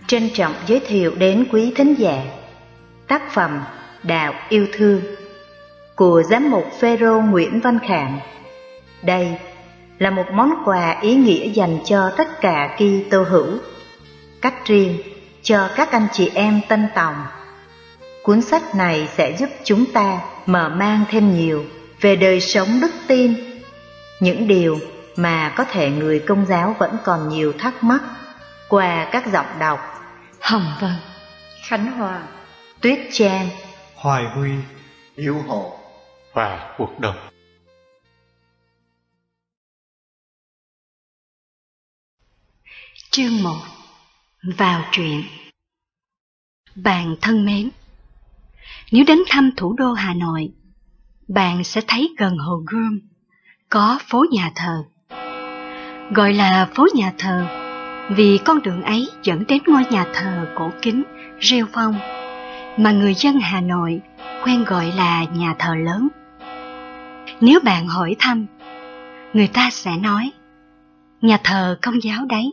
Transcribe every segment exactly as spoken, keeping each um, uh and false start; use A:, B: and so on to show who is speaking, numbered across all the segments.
A: trân trọng giới thiệu đến quý thính giả tác phẩm Đạo Yêu Thương của Giám mục Phêrô Nguyễn Văn Khảm. Đây là một món quà ý nghĩa dành cho tất cả Kitô hữu, cách riêng cho các anh chị em Tân Tòng. Cuốn sách này sẽ giúp chúng ta mở mang thêm nhiều về đời sống đức tin, những điều mà có thể người Công giáo vẫn còn nhiều thắc mắc qua các giọng đọc Hồng Vân, Khánh Hòa, Tuyết Trang,
B: Hoài Huy, Hiếu Hộ và Cuộc Đồng.
C: Chương một. Vào truyện. Bạn thân mến, nếu đến thăm thủ đô Hà Nội, bạn sẽ thấy gần Hồ Gươm có phố nhà thờ. Gọi là phố nhà thờ vì con đường ấy dẫn đến ngôi nhà thờ cổ kính rêu phong mà người dân Hà Nội quen gọi là nhà thờ lớn. Nếu bạn hỏi thăm, người ta sẽ nói nhà thờ Công giáo đấy.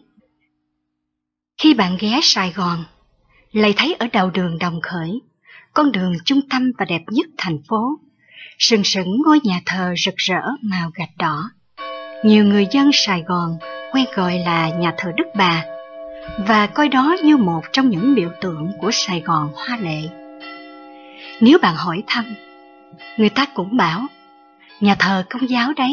C: Khi bạn ghé Sài Gòn, lại thấy ở đầu đường Đồng Khởi, con đường trung tâm và đẹp nhất thành phố, sừng sững ngôi nhà thờ rực rỡ màu gạch đỏ. Nhiều người dân Sài Gòn quen gọi là nhà thờ Đức Bà, và coi đó như một trong những biểu tượng của Sài Gòn hoa lệ. Nếu bạn hỏi thăm, người ta cũng bảo nhà thờ Công giáo đấy.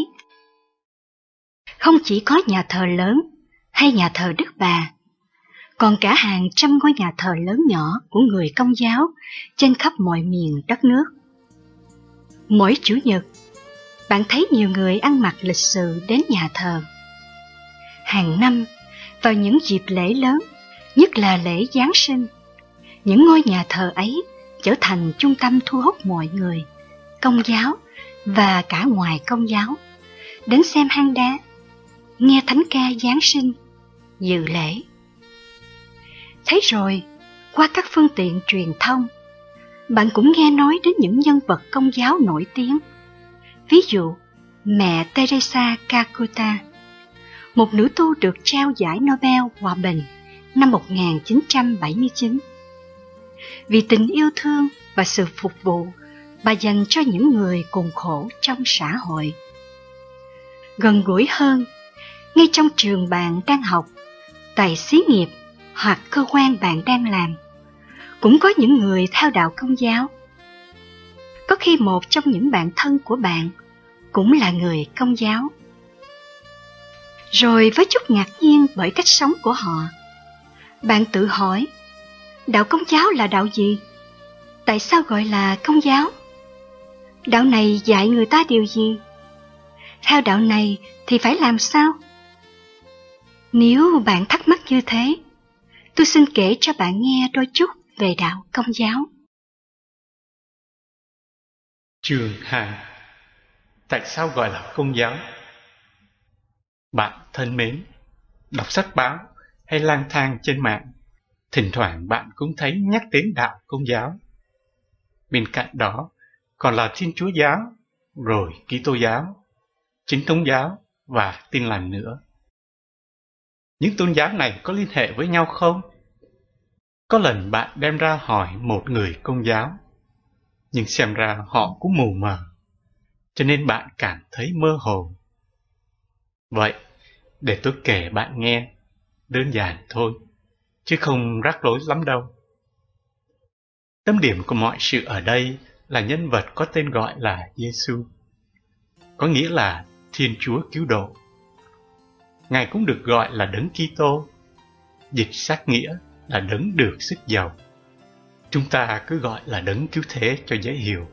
C: Không chỉ có nhà thờ lớn hay nhà thờ Đức Bà, còn cả hàng trăm ngôi nhà thờ lớn nhỏ của người Công giáo trên khắp mọi miền đất nước. Mỗi Chủ nhật, bạn thấy nhiều người ăn mặc lịch sự đến nhà thờ. Hàng năm, vào những dịp lễ lớn, nhất là lễ Giáng sinh, những ngôi nhà thờ ấy trở thành trung tâm thu hút mọi người, Công giáo và cả ngoài Công giáo, đến xem hang đá, nghe thánh ca Giáng sinh, dự lễ. Thế rồi, qua các phương tiện truyền thông, bạn cũng nghe nói đến những nhân vật Công giáo nổi tiếng. Ví dụ, mẹ Teresa Calcutta, một nữ tu được trao giải Nobel Hòa bình năm một nghìn chín trăm bảy mươi chín. Vì tình yêu thương và sự phục vụ bà dành cho những người cùng khổ trong xã hội. Gần gũi hơn, ngay trong trường bạn đang học, tại xí nghiệp hoặc cơ quan bạn đang làm, cũng có những người theo đạo Công giáo. Có khi một trong những bạn thân của bạn cũng là người Công giáo. Rồi với chút ngạc nhiên bởi cách sống của họ, bạn tự hỏi, đạo Công giáo là đạo gì? Tại sao gọi là Công giáo? Đạo này dạy người ta điều gì? Theo đạo này thì phải làm sao? Nếu bạn thắc mắc như thế, tôi xin kể cho bạn nghe đôi chút về đạo Công giáo.
B: Chương hai. Tại sao gọi là Công giáo? Bạn thân mến, đọc sách báo hay lang thang trên mạng, thỉnh thoảng bạn cũng thấy nhắc đến đạo Công giáo. Bên cạnh đó còn là Thiên Chúa giáo, rồi Kitô giáo, Chính thống giáo và Tin lành nữa. Những tôn giáo này có liên hệ với nhau không? Có lần bạn đem ra hỏi một người Công giáo, nhưng xem ra họ cũng mù mờ, cho nên bạn cảm thấy mơ hồ. Vậy, để tôi kể bạn nghe, đơn giản thôi, chứ không rắc rối lắm đâu. Tâm điểm của mọi sự ở đây là nhân vật có tên gọi là Giêsu, có nghĩa là Thiên Chúa cứu độ. Ngài cũng được gọi là Đấng Kitô, dịch sát nghĩa là Đấng được sức giàu. Chúng ta cứ gọi là Đấng cứu thế cho dễ hiểu.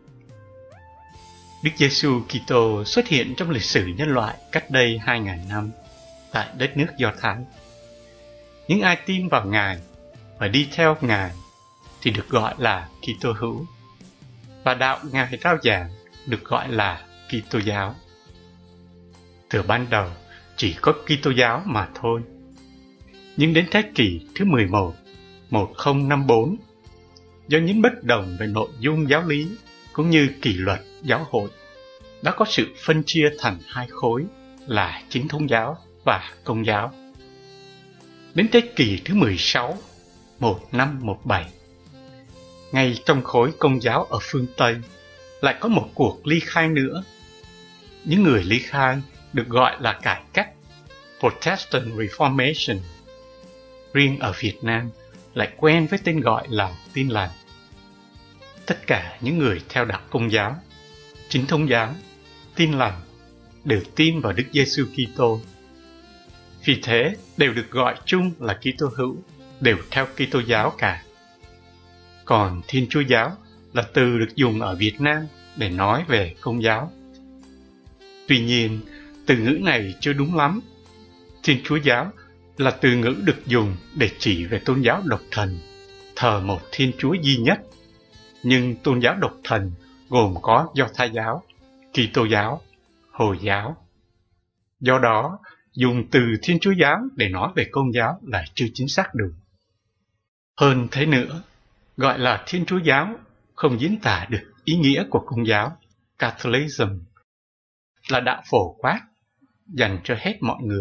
B: Đức Giêsu Kitô xuất hiện trong lịch sử nhân loại cách đây hai nghìn năm tại đất nước Do Thái. Những ai tin vào Ngài và đi theo Ngài thì được gọi là Kitô hữu, và đạo Ngài rao giảng được gọi là Kitô giáo. Từ ban đầu chỉ có Kitô giáo mà thôi. Nhưng đến thế kỷ thứ mười một, một nghìn năm mươi bốn, do những bất đồng về nội dung giáo lý cũng như kỷ luật giáo hội, đã có sự phân chia thành hai khối là Chính thống giáo và Công giáo. Đến thế kỷ thứ mười sáu, một năm một bảy. Ngay trong khối Công giáo ở phương Tây lại có một cuộc ly khai nữa. Những người ly khai được gọi là cải cách, Protestant Reformation. Riêng ở Việt Nam lại quen với tên gọi là Tin lành. Tất cả những người theo đạo Công giáo, Chính thống giáo, Tin lành đều tin vào Đức Giêsu Kitô. Vì thế đều được gọi chung là Kitô hữu, đều theo Kitô giáo cả. Còn Thiên Chúa giáo là từ được dùng ở Việt Nam để nói về Công giáo. Tuy nhiên, từ ngữ này chưa đúng lắm. Thiên Chúa giáo là từ ngữ được dùng để chỉ về tôn giáo độc thần, thờ một Thiên Chúa duy nhất. Nhưng tôn giáo độc thần gồm có Do Thái giáo, Kitô giáo, Hồi giáo. Do đó, dùng từ Thiên Chúa giáo để nói về Công giáo là chưa chính xác đủ. Hơn thế nữa, gọi là Thiên Chúa giáo không diễn tả được ý nghĩa của Công giáo, Catholicism, là đạo phổ quát, dành cho hết mọi người.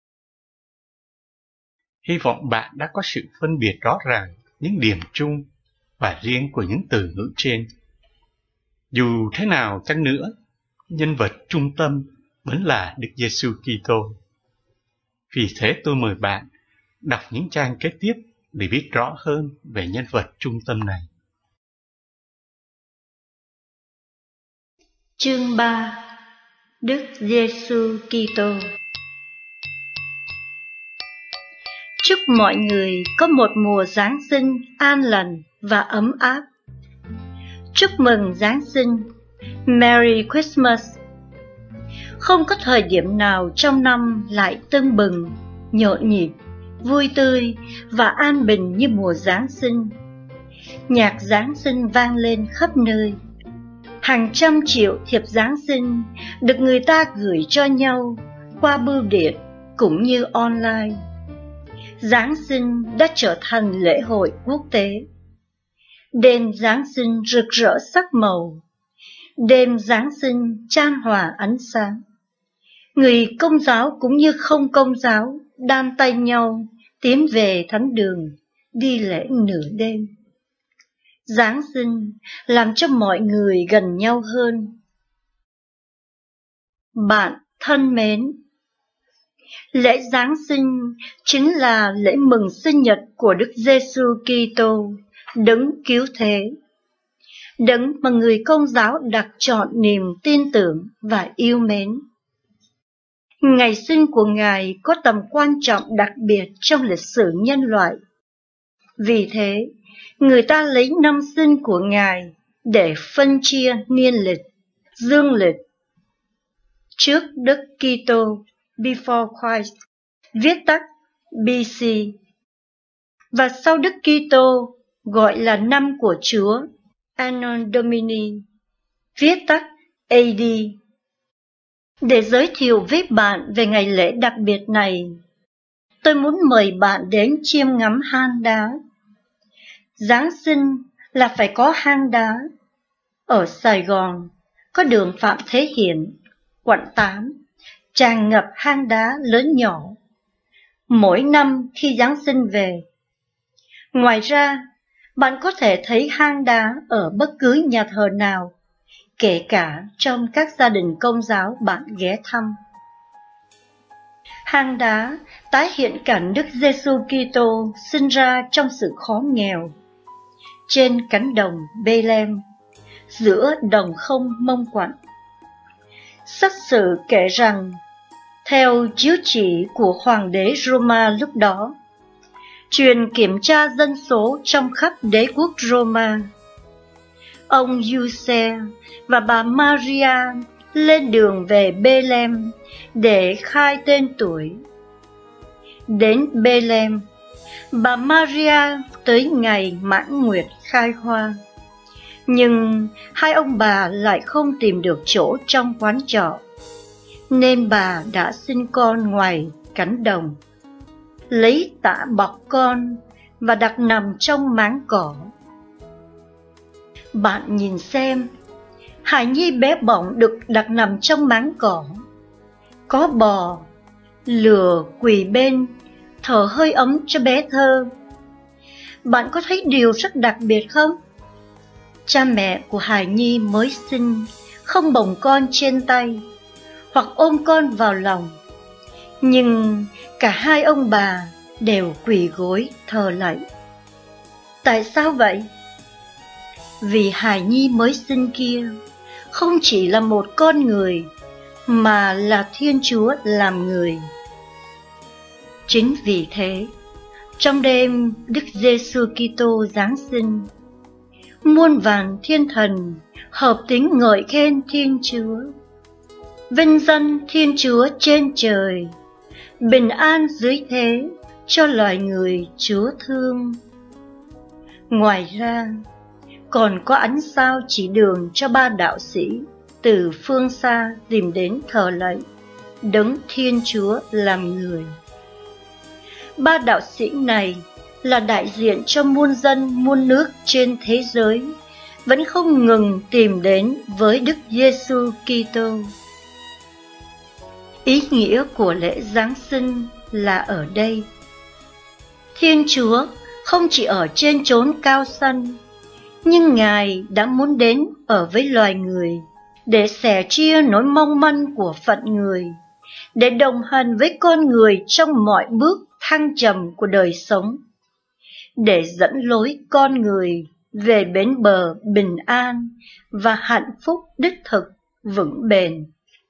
B: Hy vọng bạn đã có sự phân biệt rõ ràng những điểm chung và riêng của những từ ngữ trên. Dù thế nào chăng nữa, nhân vật trung tâm vẫn là Đức Giêsu Kitô. Vì thế tôi mời bạn đọc những trang kế tiếp để biết rõ hơn về nhân vật trung tâm này.
A: Chương ba. Đức Giêsu Kitô. Chúc mọi người có một mùa Giáng sinh an lành và ấm áp. Chúc mừng Giáng sinh, Merry Christmas. Không có thời điểm nào trong năm lại tưng bừng, nhộn nhịp, vui tươi và an bình như mùa Giáng sinh. Nhạc Giáng sinh vang lên khắp nơi. Hàng trăm triệu thiệp Giáng sinh được người ta gửi cho nhau qua bưu điện cũng như online. Giáng sinh đã trở thành lễ hội quốc tế. Đêm Giáng sinh rực rỡ sắc màu. Đêm Giáng sinh chan hòa ánh sáng. Người Công giáo cũng như không Công giáo đan tay nhau tiến về thánh đường đi lễ nửa đêm. Giáng sinh làm cho mọi người gần nhau hơn. Bạn thân mến, lễ Giáng sinh chính là lễ mừng sinh nhật của Đức Giêsu Kitô, đấng cứu thế, đấng mà người Công giáo đặt trọn niềm tin tưởng và yêu mến. Ngày sinh của Ngài có tầm quan trọng đặc biệt trong lịch sử nhân loại. Vì thế, người ta lấy năm sinh của Ngài để phân chia niên lịch, dương lịch. Trước Đức Kitô, Before Christ, viết tắt bê xê, và sau Đức Kitô gọi là năm của Chúa, Anno Domini, viết tắt a đê. Để giới thiệu với bạn về ngày lễ đặc biệt này, tôi muốn mời bạn đến chiêm ngắm hang đá. Giáng sinh là phải có hang đá. Ở Sài Gòn, có đường Phạm Thế Hiển, quận tám, tràn ngập hang đá lớn nhỏ. Mỗi năm khi Giáng sinh về. Ngoài ra, bạn có thể thấy hang đá ở bất cứ nhà thờ nào, kể cả trong các gia đình Công giáo bạn ghé thăm. Hang đá tái hiện cảnh Đức Giêsu Kitô sinh ra trong sự khó nghèo, trên cánh đồng Bê-lem, giữa đồng không mông quạnh. Sách sử kể rằng, theo chiếu chỉ của hoàng đế Roma lúc đó, truyền kiểm tra dân số trong khắp đế quốc Roma, ông Giuse và bà Maria lên đường về Bê-lem để khai tên tuổi. Đến Bê-lem, bà Maria tới ngày mãn nguyệt khai hoa, nhưng hai ông bà lại không tìm được chỗ trong quán trọ, nên bà đã sinh con ngoài cánh đồng, lấy tã bọc con và đặt nằm trong máng cỏ. Bạn nhìn xem, hài nhi bé bỏng được đặt nằm trong máng cỏ, có bò, lừa quỳ bên, thở hơi ấm cho bé thơ.
D: Bạn có thấy điều rất đặc biệt không? Cha mẹ của hài nhi mới sinh không bồng con trên tay hoặc ôm con vào lòng, nhưng cả hai ông bà đều quỳ gối thờ lạy. Tại sao vậy? Vì hài nhi mới sinh kia không chỉ là một con người, mà là Thiên Chúa làm người. Chính vì thế, trong đêm Đức Giêsu Kitô giáng sinh, muôn vàn thiên thần hợp tính ngợi khen Thiên Chúa. Vinh danh Thiên Chúa trên trời, bình an dưới thế cho loài người Chúa thương. Ngoài ra, còn có ánh sao chỉ đường cho ba đạo sĩ từ phương xa tìm đến thờ lạy đấng Thiên Chúa làm người. Ba đạo sĩ này là đại diện cho muôn dân muôn nước trên thế giới, vẫn không ngừng tìm đến với Đức Giêsu Kitô. Ý nghĩa của lễ Giáng sinh là ở đây. Thiên Chúa không chỉ ở trên chốn cao xanh, nhưng Ngài đã muốn đến ở với loài người để sẻ chia nỗi mong manh của phận người, để đồng hành với con người trong mọi bước thăng trầm của đời sống, để dẫn lối con người về bến bờ bình an và hạnh phúc đích thực vững bền.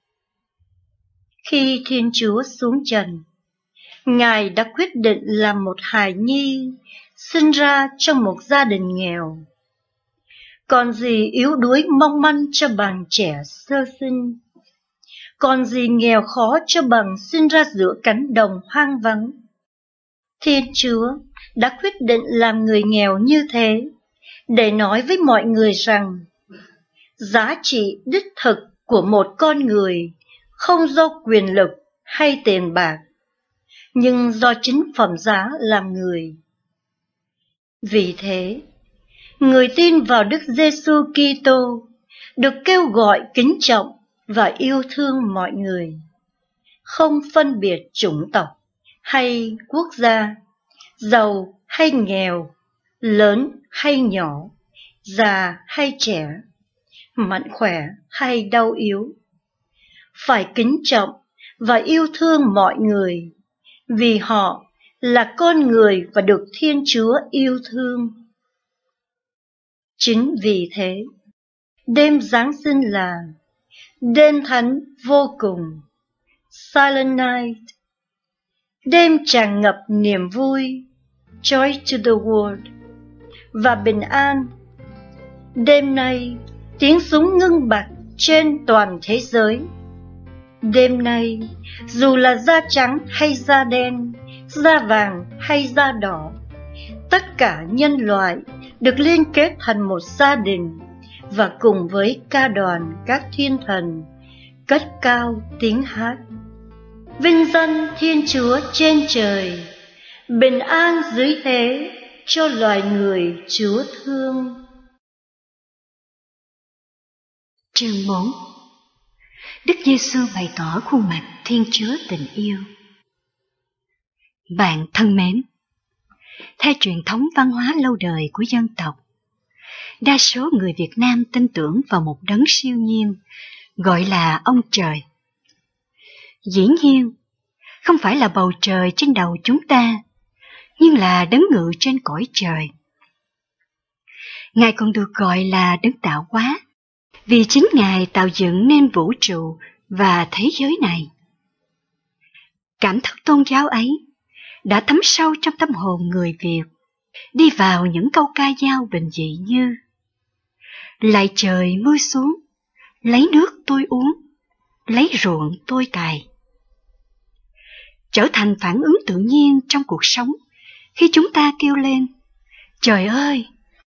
D: Khi Thiên Chúa xuống trần, Ngài đã quyết định làm một hài nhi sinh ra trong một gia đình nghèo. Còn gì yếu đuối mong manh cho bằng trẻ sơ sinh, còn gì nghèo khó cho bằng sinh ra giữa cánh đồng hoang vắng. Thiên Chúa đã quyết định làm người nghèo như thế, để nói với mọi người rằng giá trị đích thực của một con người không do quyền lực hay tiền bạc, nhưng do chính phẩm giá làm người. Vì thế, người tin vào Đức Giêsu Kitô được kêu gọi kính trọng và yêu thương mọi người, không phân biệt chủng tộc hay quốc gia, giàu hay nghèo, lớn hay nhỏ, già hay trẻ, mạnh khỏe hay đau yếu. Phải kính trọng và yêu thương mọi người, vì họ là con người và được Thiên Chúa yêu thương. Chính vì thế, đêm Giáng sinh là đêm thánh vô cùng, Silent Night, đêm tràn ngập niềm vui, Joy to the world, và bình an. Đêm nay, tiếng súng ngưng bặt trên toàn thế giới. Đêm nay, dù là da trắng hay da đen, da vàng hay da đỏ, tất cả nhân loại được liên kết thành một gia đình, và cùng với ca đoàn các thiên thần cất cao tiếng hát: vinh danh Thiên Chúa trên trời, bình an dưới thế cho loài người Chúa thương.
C: Chương bốn. Đức Giêsu bày tỏ khuôn mặt Thiên Chúa tình yêu. Bạn thân mến, theo truyền thống văn hóa lâu đời của dân tộc, đa số người Việt Nam tin tưởng vào một đấng siêu nhiên gọi là ông trời. Dĩ nhiên, không phải là bầu trời trên đầu chúng ta, nhưng là đấng ngự trên cõi trời. Ngài còn được gọi là đấng tạo hóa, vì chính Ngài tạo dựng nên vũ trụ và thế giới này. Cảm thức tôn giáo ấy đã thấm sâu trong tâm hồn người Việt, đi vào những câu ca dao bình dị như: lạy trời mưa xuống, lấy nước tôi uống, lấy ruộng tôi cày, trở thành phản ứng tự nhiên trong cuộc sống khi chúng ta kêu lên: trời ơi!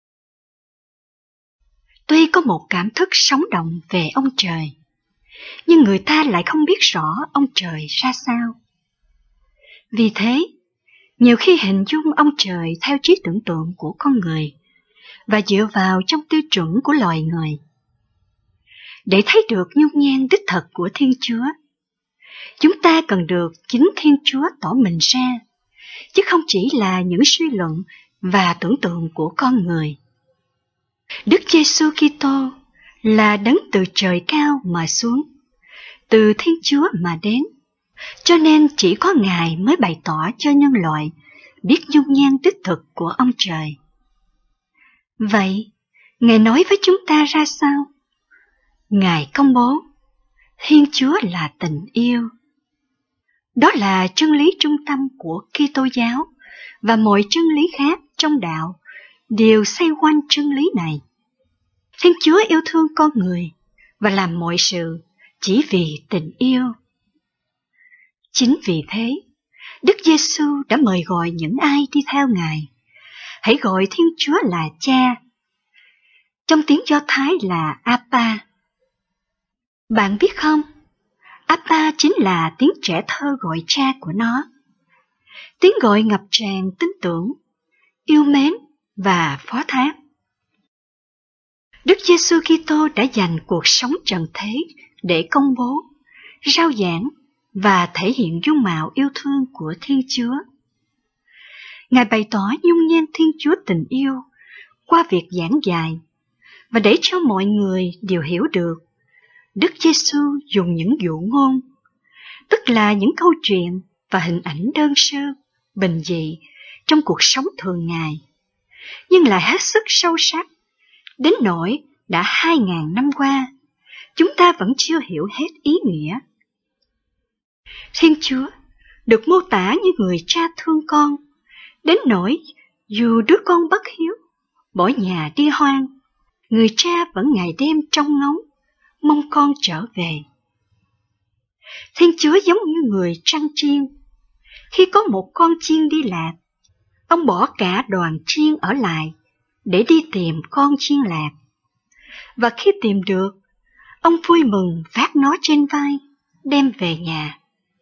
C: Tuy có một cảm thức sống động về ông trời, nhưng người ta lại không biết rõ ông trời ra sao. Vì thế, nhiều khi hình dung ông trời theo trí tưởng tượng của con người và dựa vào trong tiêu chuẩn của loài người. Để thấy được nhung nhan đích thực của Thiên Chúa, chúng ta cần được chính Thiên Chúa tỏ mình ra chứ không chỉ là những suy luận và tưởng tượng của con người. Đức Giêsu Kitô là đấng từ trời cao mà xuống, từ Thiên Chúa mà đến, cho nên chỉ có Ngài mới bày tỏ cho nhân loại biết dung nhan đích thực của ông trời. Vậy, Ngài nói với chúng ta ra sao? Ngài công bố, Thiên Chúa là tình yêu. Đó là chân lý trung tâm của Kitô giáo, và mọi chân lý khác trong đạo đều xoay quanh chân lý này. Thiên Chúa yêu thương con người và làm mọi sự chỉ vì tình yêu. Chính vì thế, Đức Giêsu đã mời gọi những ai đi theo Ngài, hãy gọi Thiên Chúa là Cha. Trong tiếng Do Thái là Abba. Bạn biết không, Abba chính là tiếng trẻ thơ gọi cha của nó. Tiếng gọi ngập tràn tin tưởng, yêu mến và phó thác. Đức Giêsu Kitô đã dành cuộc sống trần thế để công bố, rao giảng và thể hiện dung mạo yêu thương của Thiên Chúa. Ngài bày tỏ dung nhan Thiên Chúa tình yêu qua việc giảng dạy, và để cho mọi người đều hiểu được, Đức Giêsu dùng những dụ ngôn, tức là những câu chuyện và hình ảnh đơn sơ, bình dị trong cuộc sống thường ngày, nhưng lại hết sức sâu sắc, đến nỗi đã hai ngàn năm qua, chúng ta vẫn chưa hiểu hết ý nghĩa. Thiên Chúa được mô tả như người cha thương con, đến nỗi dù đứa con bất hiếu, bỏ nhà đi hoang, người cha vẫn ngày đêm trông ngóng, mong con trở về. Thiên Chúa giống như người trăng chiên. Khi có một con chiên đi lạc, ông bỏ cả đoàn chiên ở lại để đi tìm con chiên lạc. Và khi tìm được, ông vui mừng vác nó trên vai, đem về nhà.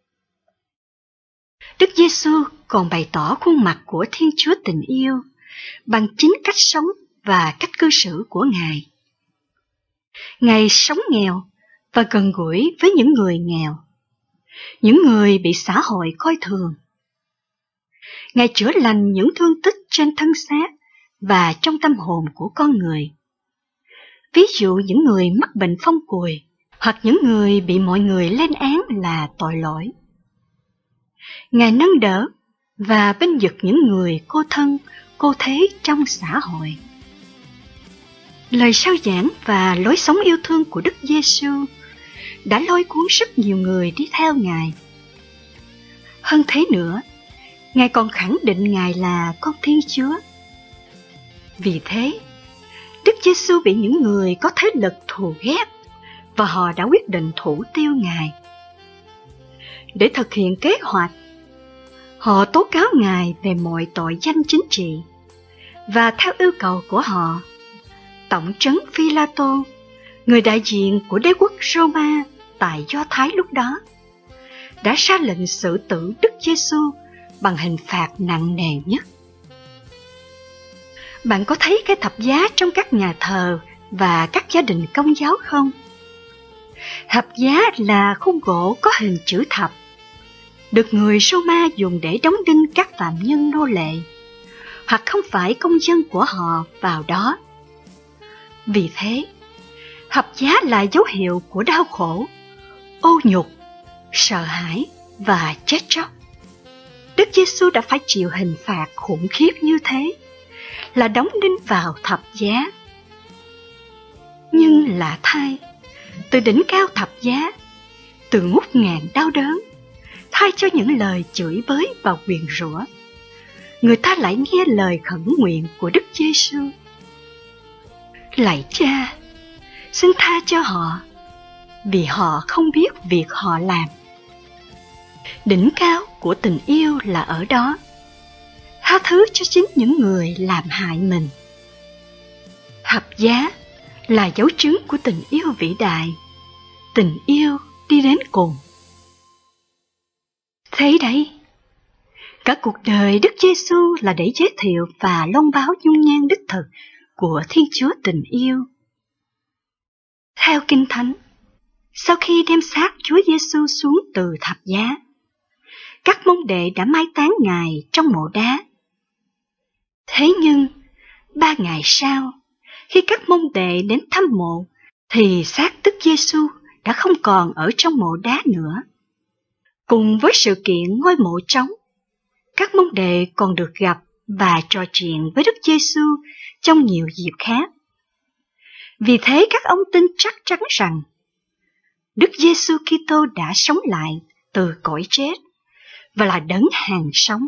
C: Đức Giêsu còn bày tỏ khuôn mặt của Thiên Chúa tình yêu bằng chính cách sống và cách cư xử của Ngài. Ngài sống nghèo và gần gũi với những người nghèo, những người bị xã hội coi thường. Ngài chữa lành những thương tích trên thân xác và trong tâm hồn của con người. Ví dụ những người mắc bệnh phong cùi, hoặc những người bị mọi người lên án là tội lỗi. Ngài nâng đỡ và bênh vực những người cô thân, cô thế trong xã hội. Lời rao giảng và lối sống yêu thương của Đức Giêsu đã lôi cuốn rất nhiều người đi theo Ngài. Hơn thế nữa, Ngài còn khẳng định Ngài là con Thiên Chúa. Vì thế, Đức Giêsu bị những người có thế lực thù ghét, và họ đã quyết định thủ tiêu Ngài. Để thực hiện kế hoạch, họ tố cáo Ngài về mọi tội danh chính trị, và theo yêu cầu của họ, Tổng trấn Phi-la-tô, người đại diện của đế quốc Roma tại Do Thái lúc đó, đã ra lệnh xử tử Đức Giêsu bằng hình phạt nặng nề nhất. Bạn có thấy cái thập giá trong các nhà thờ và các gia đình Công giáo không? Thập giá là khung gỗ có hình chữ thập, được người Roma dùng để đóng đinh các phạm nhân nô lệ, hoặc không phải công dân của họ vào đó. Vì thế, thập giá là dấu hiệu của đau khổ, ô nhục, sợ hãi và chết chóc. Đức Giêsu đã phải chịu hình phạt khủng khiếp như thế, là đóng đinh vào thập giá. Nhưng lạ thay, từ đỉnh cao thập giá, từ ngút ngàn đau đớn, thay cho những lời chửi bới và nguyền rủa, người ta lại nghe lời khẩn nguyện của Đức Giêsu: Lạy Cha, xin tha cho họ, vì họ không biết việc họ làm. Đỉnh cao của tình yêu là ở đó, tha thứ cho chính những người làm hại mình. Thập giá là dấu chứng của tình yêu vĩ đại, tình yêu đi đến cùng. Thế đấy, cả cuộc đời Đức Giêsu là để giới thiệu và loan báo dung nhan đích thực của Thiên Chúa tình yêu. Theo Kinh Thánh, sau khi đem xác Chúa Giêsu xuống từ thập giá, các môn đệ đã mai táng Ngài trong mộ đá. Thế nhưng, ba ngày sau, khi các môn đệ đến thăm mộ, thì xác Đức Giêsu đã không còn ở trong mộ đá nữa. Cùng với sự kiện ngôi mộ trống, các môn đệ còn được gặp và trò chuyện với Đức Giêsu trong nhiều dịp khác. Vì thế các ông tin chắc chắn rằng Đức Giêsu Kitô đã sống lại từ cõi chết và là đấng hàng sống.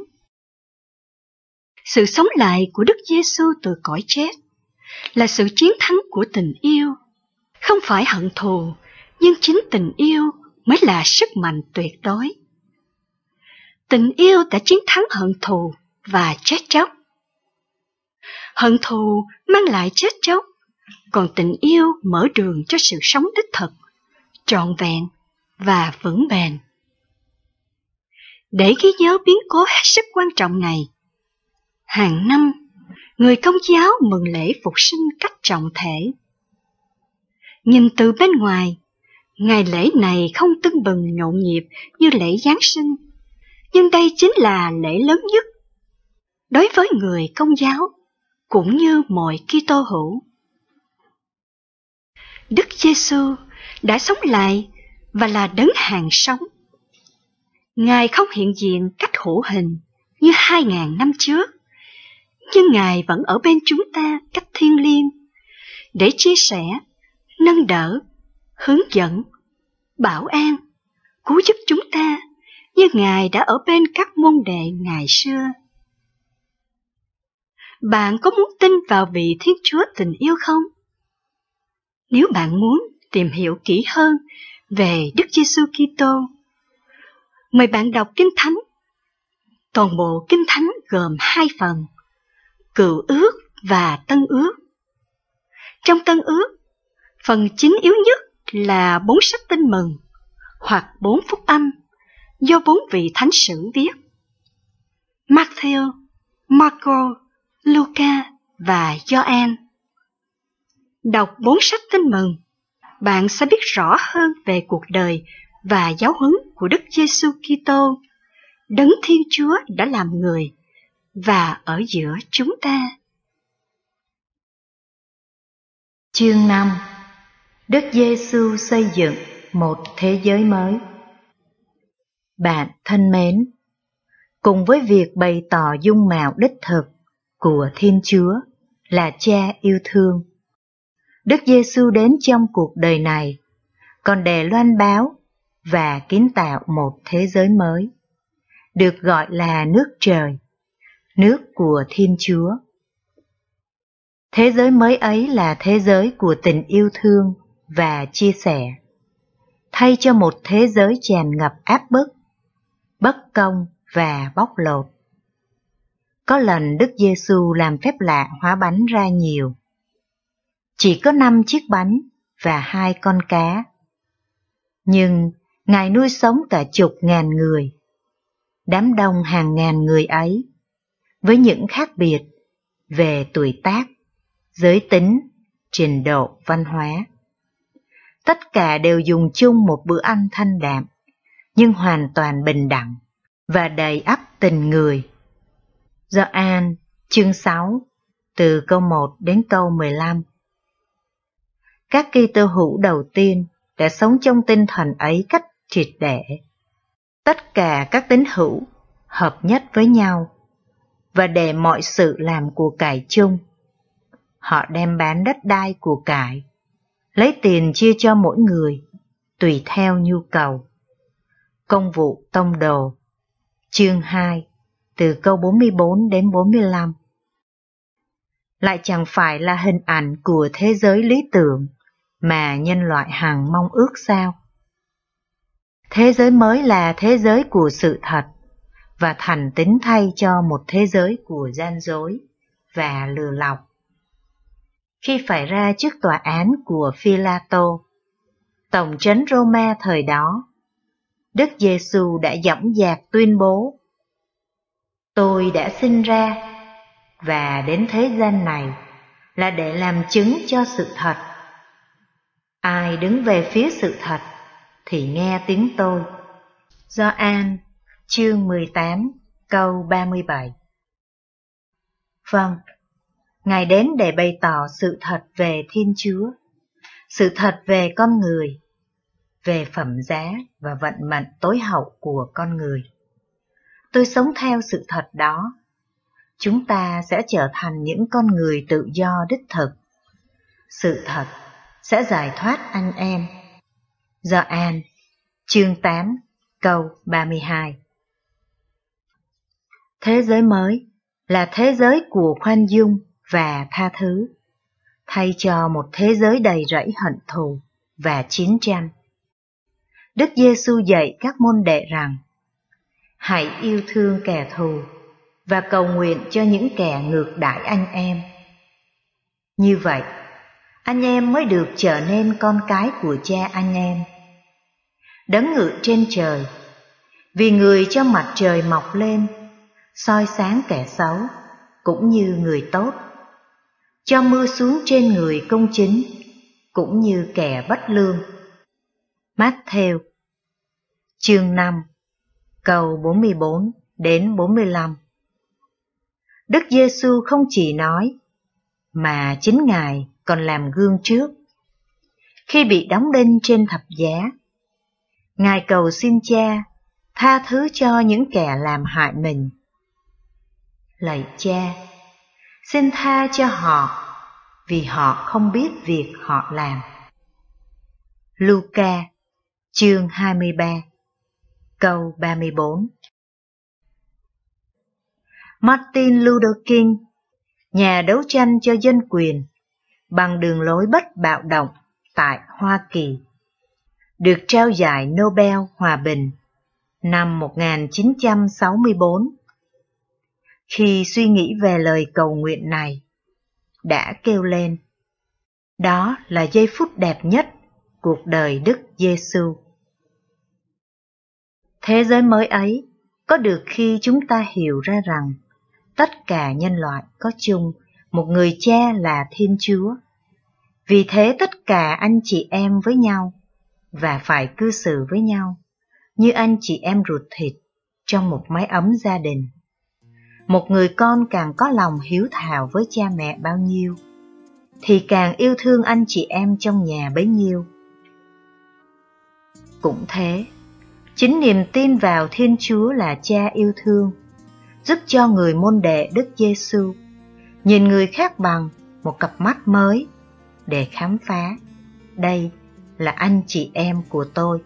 C: Sự sống lại của Đức Giêsu từ cõi chết là sự chiến thắng của tình yêu. Không phải hận thù, nhưng chính tình yêu mới là sức mạnh tuyệt đối. Tình yêu đã chiến thắng hận thù và chết chóc. Hận thù mang lại chết chóc, còn tình yêu mở đường cho sự sống đích thực, trọn vẹn và vững bền. Để ghi nhớ biến cố hết sức quan trọng này, hàng năm, người Công giáo mừng lễ Phục sinh cách trọng thể. Nhìn từ bên ngoài, ngày lễ này không tưng bừng nhộn nhịp như lễ Giáng sinh, nhưng đây chính là lễ lớn nhất đối với người Công giáo cũng như mọi Kitô hữu. Đức Giêsu đã sống lại và là đấng hàng sống. Ngài không hiện diện cách hữu hình như hai ngàn năm trước, nhưng Ngài vẫn ở bên chúng ta cách thiêng liêng để chia sẻ, nâng đỡ, hướng dẫn, bảo an, cứu giúp chúng ta như Ngài đã ở bên các môn đệ ngày xưa. Bạn có muốn tin vào vị Thiên Chúa tình yêu không? Nếu bạn muốn tìm hiểu kỹ hơn về Đức Giêsu Kitô, mời bạn đọc Kinh Thánh. Toàn bộ Kinh Thánh gồm hai phần, Cựu Ước và Tân Ước. Trong Tân Ước, phần chính yếu nhất là bốn sách Tin Mừng hoặc bốn phúc âm do bốn vị thánh sử viết: Matthew, Marco, Luca và Gioan. Đọc bốn sách Tin Mừng, bạn sẽ biết rõ hơn về cuộc đời và giáo huấn của Đức Giêsu Kitô, Đấng Thiên Chúa đã làm người và ở giữa chúng ta.
A: Chương năm. Đức Giêsu xây dựng một thế giới mới. Bạn thân mến, cùng với việc bày tỏ dung mạo đích thực của Thiên Chúa là Cha yêu thương, Đức Giêsu đến trong cuộc đời này còn để loan báo và kiến tạo một thế giới mới, được gọi là nước trời, nước của Thiên Chúa. Thế giới mới ấy là thế giới của tình yêu thương và chia sẻ, thay cho một thế giới tràn ngập áp bức, bất công và bóc lột. Có lần Đức Giêsu làm phép lạ hóa bánh ra nhiều. Chỉ có năm chiếc bánh và hai con cá. Nhưng Ngài nuôi sống cả chục ngàn người. Đám đông hàng ngàn người ấy, với những khác biệt về tuổi tác, giới tính, trình độ văn hóa. Tất cả đều dùng chung một bữa ăn thanh đạm, nhưng hoàn toàn bình đẳng và đầy ắp tình người. Gioan chương sáu, từ câu một đến câu mười lăm. Các Kitô hữu đầu tiên đã sống trong tinh thần ấy cách triệt để. Tất cả các tín hữu hợp nhất với nhau và để mọi sự làm của cải chung. Họ đem bán đất đai của cải, lấy tiền chia cho mỗi người, tùy theo nhu cầu. Công vụ tông đồ, chương hai, từ câu bốn mươi bốn đến bốn mươi lăm. Lại chẳng phải là hình ảnh của thế giới lý tưởng mà nhân loại hằng mong ước sao? Thế giới mới là thế giới của sự thật và thành tín thay cho một thế giới của gian dối và lừa lọc. Khi phải ra trước tòa án của Phi-la-tô, tổng trấn Roma thời đó, Đức Giêsu đã dõng dạc tuyên bố: Tôi đã sinh ra và đến thế gian này là để làm chứng cho sự thật. Ai đứng về phía sự thật thì nghe tiếng tôi. Gioan chương mười tám, câu ba mươi bảy. Vâng, Ngài đến để bày tỏ sự thật về Thiên Chúa, sự thật về con người, về phẩm giá và vận mệnh tối hậu của con người. Tôi sống theo sự thật đó. Chúng ta sẽ trở thành những con người tự do đích thực. Sự thật sẽ giải thoát anh em. Gioan, chương tám, câu ba mươi hai. Thế giới mới là thế giới của khoan dung và tha thứ, thay cho một thế giới đầy rẫy hận thù và chiến tranh. Đức Giêsu dạy các môn đệ rằng: hãy yêu thương kẻ thù và cầu nguyện cho những kẻ ngược đãi anh em. Như vậy, anh em mới được trở nên con cái của Cha anh em. Đấng ngự trên trời, vì người cho mặt trời mọc lên, soi sáng kẻ xấu cũng như người tốt, cho mưa xuống trên người công chính cũng như kẻ bất lương. Mát-thêu, chương năm, câu bốn mươi bốn đến bốn mươi lăm. Đức Giêsu không chỉ nói, mà chính Ngài còn làm gương trước. Khi bị đóng đinh trên thập giá, Ngài cầu xin Cha tha thứ cho những kẻ làm hại mình. Lạy Cha, xin tha cho họ, vì họ không biết việc họ làm. Luca, chương hai mươi ba, câu ba mươi bốn. Martin Luther King, nhà đấu tranh cho dân quyền bằng đường lối bất bạo động tại Hoa Kỳ, được trao giải Nobel Hòa Bình năm một nghìn chín trăm sáu mươi bốn. Khi suy nghĩ về lời cầu nguyện này, đã kêu lên: đó là giây phút đẹp nhất cuộc đời Đức Giêsu. Thế giới mới ấy có được khi chúng ta hiểu ra rằng tất cả nhân loại có chung một người Cha là Thiên Chúa. Vì thế tất cả anh chị em với nhau và phải cư xử với nhau như anh chị em ruột thịt trong một mái ấm gia đình. Một người con càng có lòng hiếu thảo với cha mẹ bao nhiêu, thì càng yêu thương anh chị em trong nhà bấy nhiêu. Cũng thế, chính niềm tin vào Thiên Chúa là Cha yêu thương, giúp cho người môn đệ Đức Giêsu nhìn người khác bằng một cặp mắt mới để khám phá: đây là anh chị em của tôi.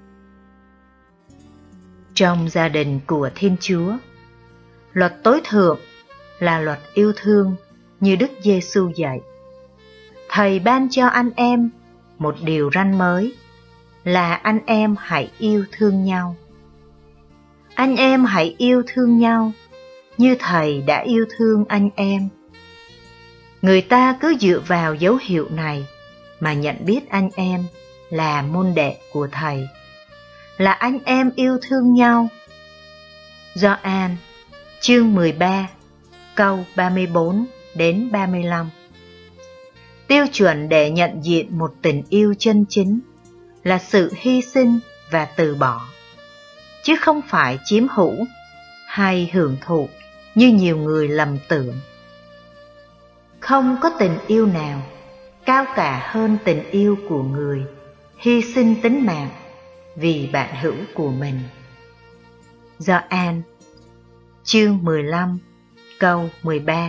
A: Trong gia đình của Thiên Chúa, luật tối thượng là luật yêu thương như Đức Giêsu dạy. Thầy ban cho anh em một điều răn mới là anh em hãy yêu thương nhau. Anh em hãy yêu thương nhau như Thầy đã yêu thương anh em. Người ta cứ dựa vào dấu hiệu này mà nhận biết anh em là môn đệ của Thầy, là anh em yêu thương nhau. Gioan, chương mười ba, câu ba mươi bốn đến ba mươi lăm. Tiêu chuẩn để nhận diện một tình yêu chân chính là sự hy sinh và từ bỏ, chứ không phải chiếm hữu hay hưởng thụ như nhiều người lầm tưởng. Không có tình yêu nào cao cả hơn tình yêu của người hy sinh tính mạng vì bạn hữu của mình. Gioan, chương mười lăm, câu mười ba.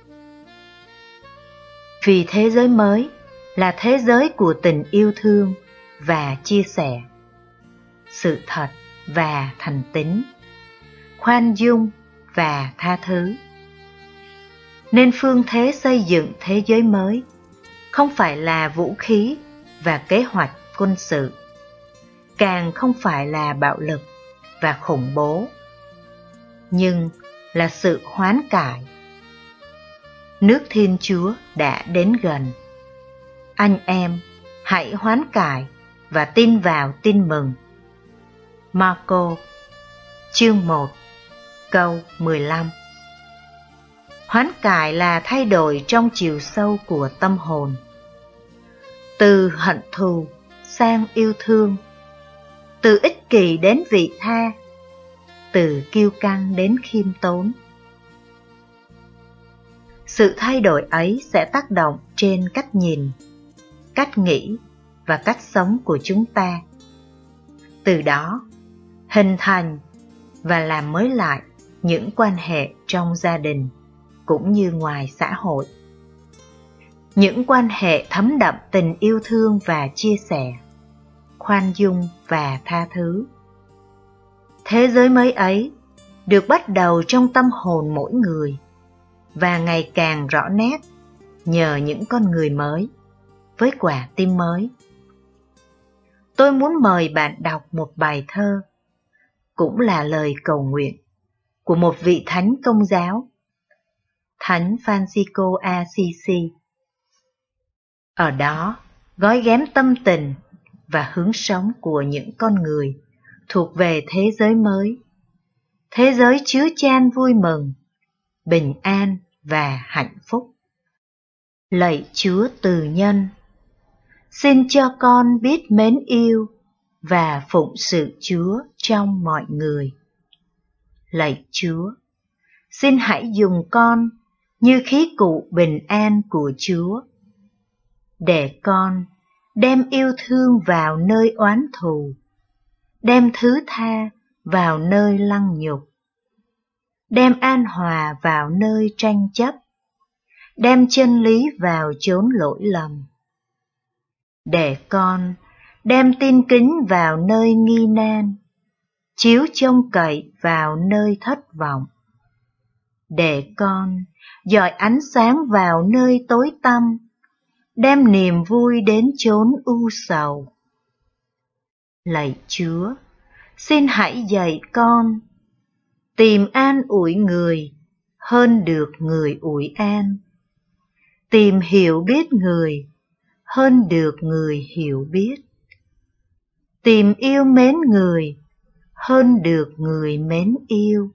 A: Vì thế giới mới là thế giới của tình yêu thương và chia sẻ, sự thật và thành tín, khoan dung và tha thứ. Nên phương thế xây dựng thế giới mới không phải là vũ khí và kế hoạch quân sự, càng không phải là bạo lực và khủng bố, nhưng là sự hoán cải. Nước Thiên Chúa đã đến gần. Anh em hãy hoán cải và tin vào tin mừng. Marco, chương một, câu mười lăm. Hoán cải là thay đổi trong chiều sâu của tâm hồn, từ hận thù sang yêu thương, từ ích kỷ đến vị tha, từ kiêu căng đến khiêm tốn. Sự thay đổi ấy sẽ tác động trên cách nhìn, cách nghĩ và cách sống của chúng ta. Từ đó, hình thành và làm mới lại những quan hệ trong gia đình cũng như ngoài xã hội. Những quan hệ thấm đậm tình yêu thương và chia sẻ, khoan dung và tha thứ. Thế giới mới ấy được bắt đầu trong tâm hồn mỗi người và ngày càng rõ nét nhờ những con người mới với quả tim mới. Tôi muốn mời bạn đọc một bài thơ, cũng là lời cầu nguyện của một vị thánh Công giáo, Thánh Francisco Assisi. Ở đó gói ghém tâm tình và hướng sống của những con người thuộc về thế giới mới, thế giới chứa chan vui mừng, bình an và hạnh phúc. Lạy Chúa Từ Nhân, xin cho con biết mến yêu và phụng sự Chúa trong mọi người. Lạy Chúa, xin hãy dùng con như khí cụ bình an của Chúa, để con đem yêu thương vào nơi oán thù, đem thứ tha vào nơi lăng nhục, đem an hòa vào nơi tranh chấp, đem chân lý vào chốn lỗi lầm. Để con đem tin kính vào nơi nghi nan, chiếu trông cậy vào nơi thất vọng. Để con dọi ánh sáng vào nơi tối tăm, đem niềm vui đến chốn u sầu. Lạy Chúa, xin hãy dạy con tìm an ủi người hơn được người ủi an, tìm hiểu biết người hơn được người hiểu biết, tìm yêu mến người hơn được người mến yêu.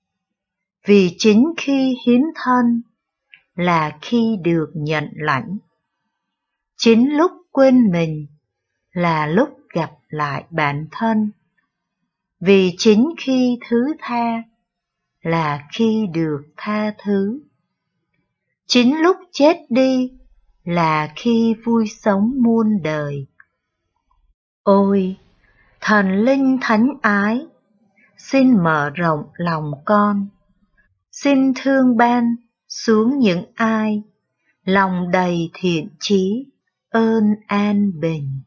A: Vì chính khi hiến thân là khi được nhận lãnh, chính lúc quên mình là lúc gặp lại bản thân. Vì chính khi thứ tha là khi được tha thứ, chính lúc chết đi là khi vui sống muôn đời. Ôi, Thần Linh Thánh Ái, xin mở rộng lòng con, xin thương ban xuống những ai lòng đầy thiện chí, ơn an bình.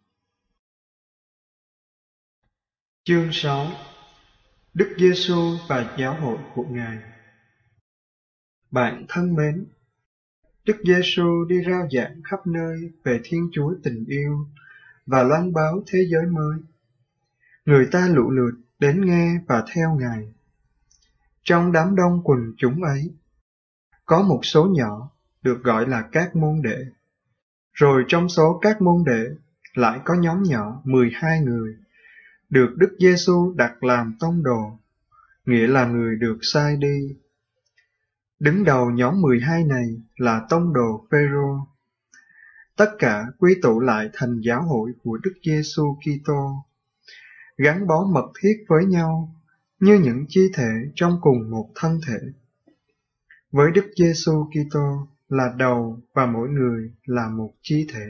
E: Chương sáu. Đức Giêsu và giáo hội của Ngài. Bạn thân mến, Đức Giêsu đi rao giảng khắp nơi về Thiên Chúa tình yêu và loan báo thế giới mới. Người ta lũ lượt đến nghe và theo Ngài. Trong đám đông quần chúng ấy, có một số nhỏ được gọi là các môn đệ. Rồi trong số các môn đệ lại có nhóm nhỏ mười hai người, được Đức Giêsu đặt làm tông đồ, nghĩa là người được sai đi. Đứng đầu nhóm mười hai này là tông đồ Phêrô. Tất cả quy tụ lại thành giáo hội của Đức Giêsu Kitô, gắn bó mật thiết với nhau như những chi thể trong cùng một thân thể. Với Đức Giêsu Kitô là đầu và mỗi người là một chi thể.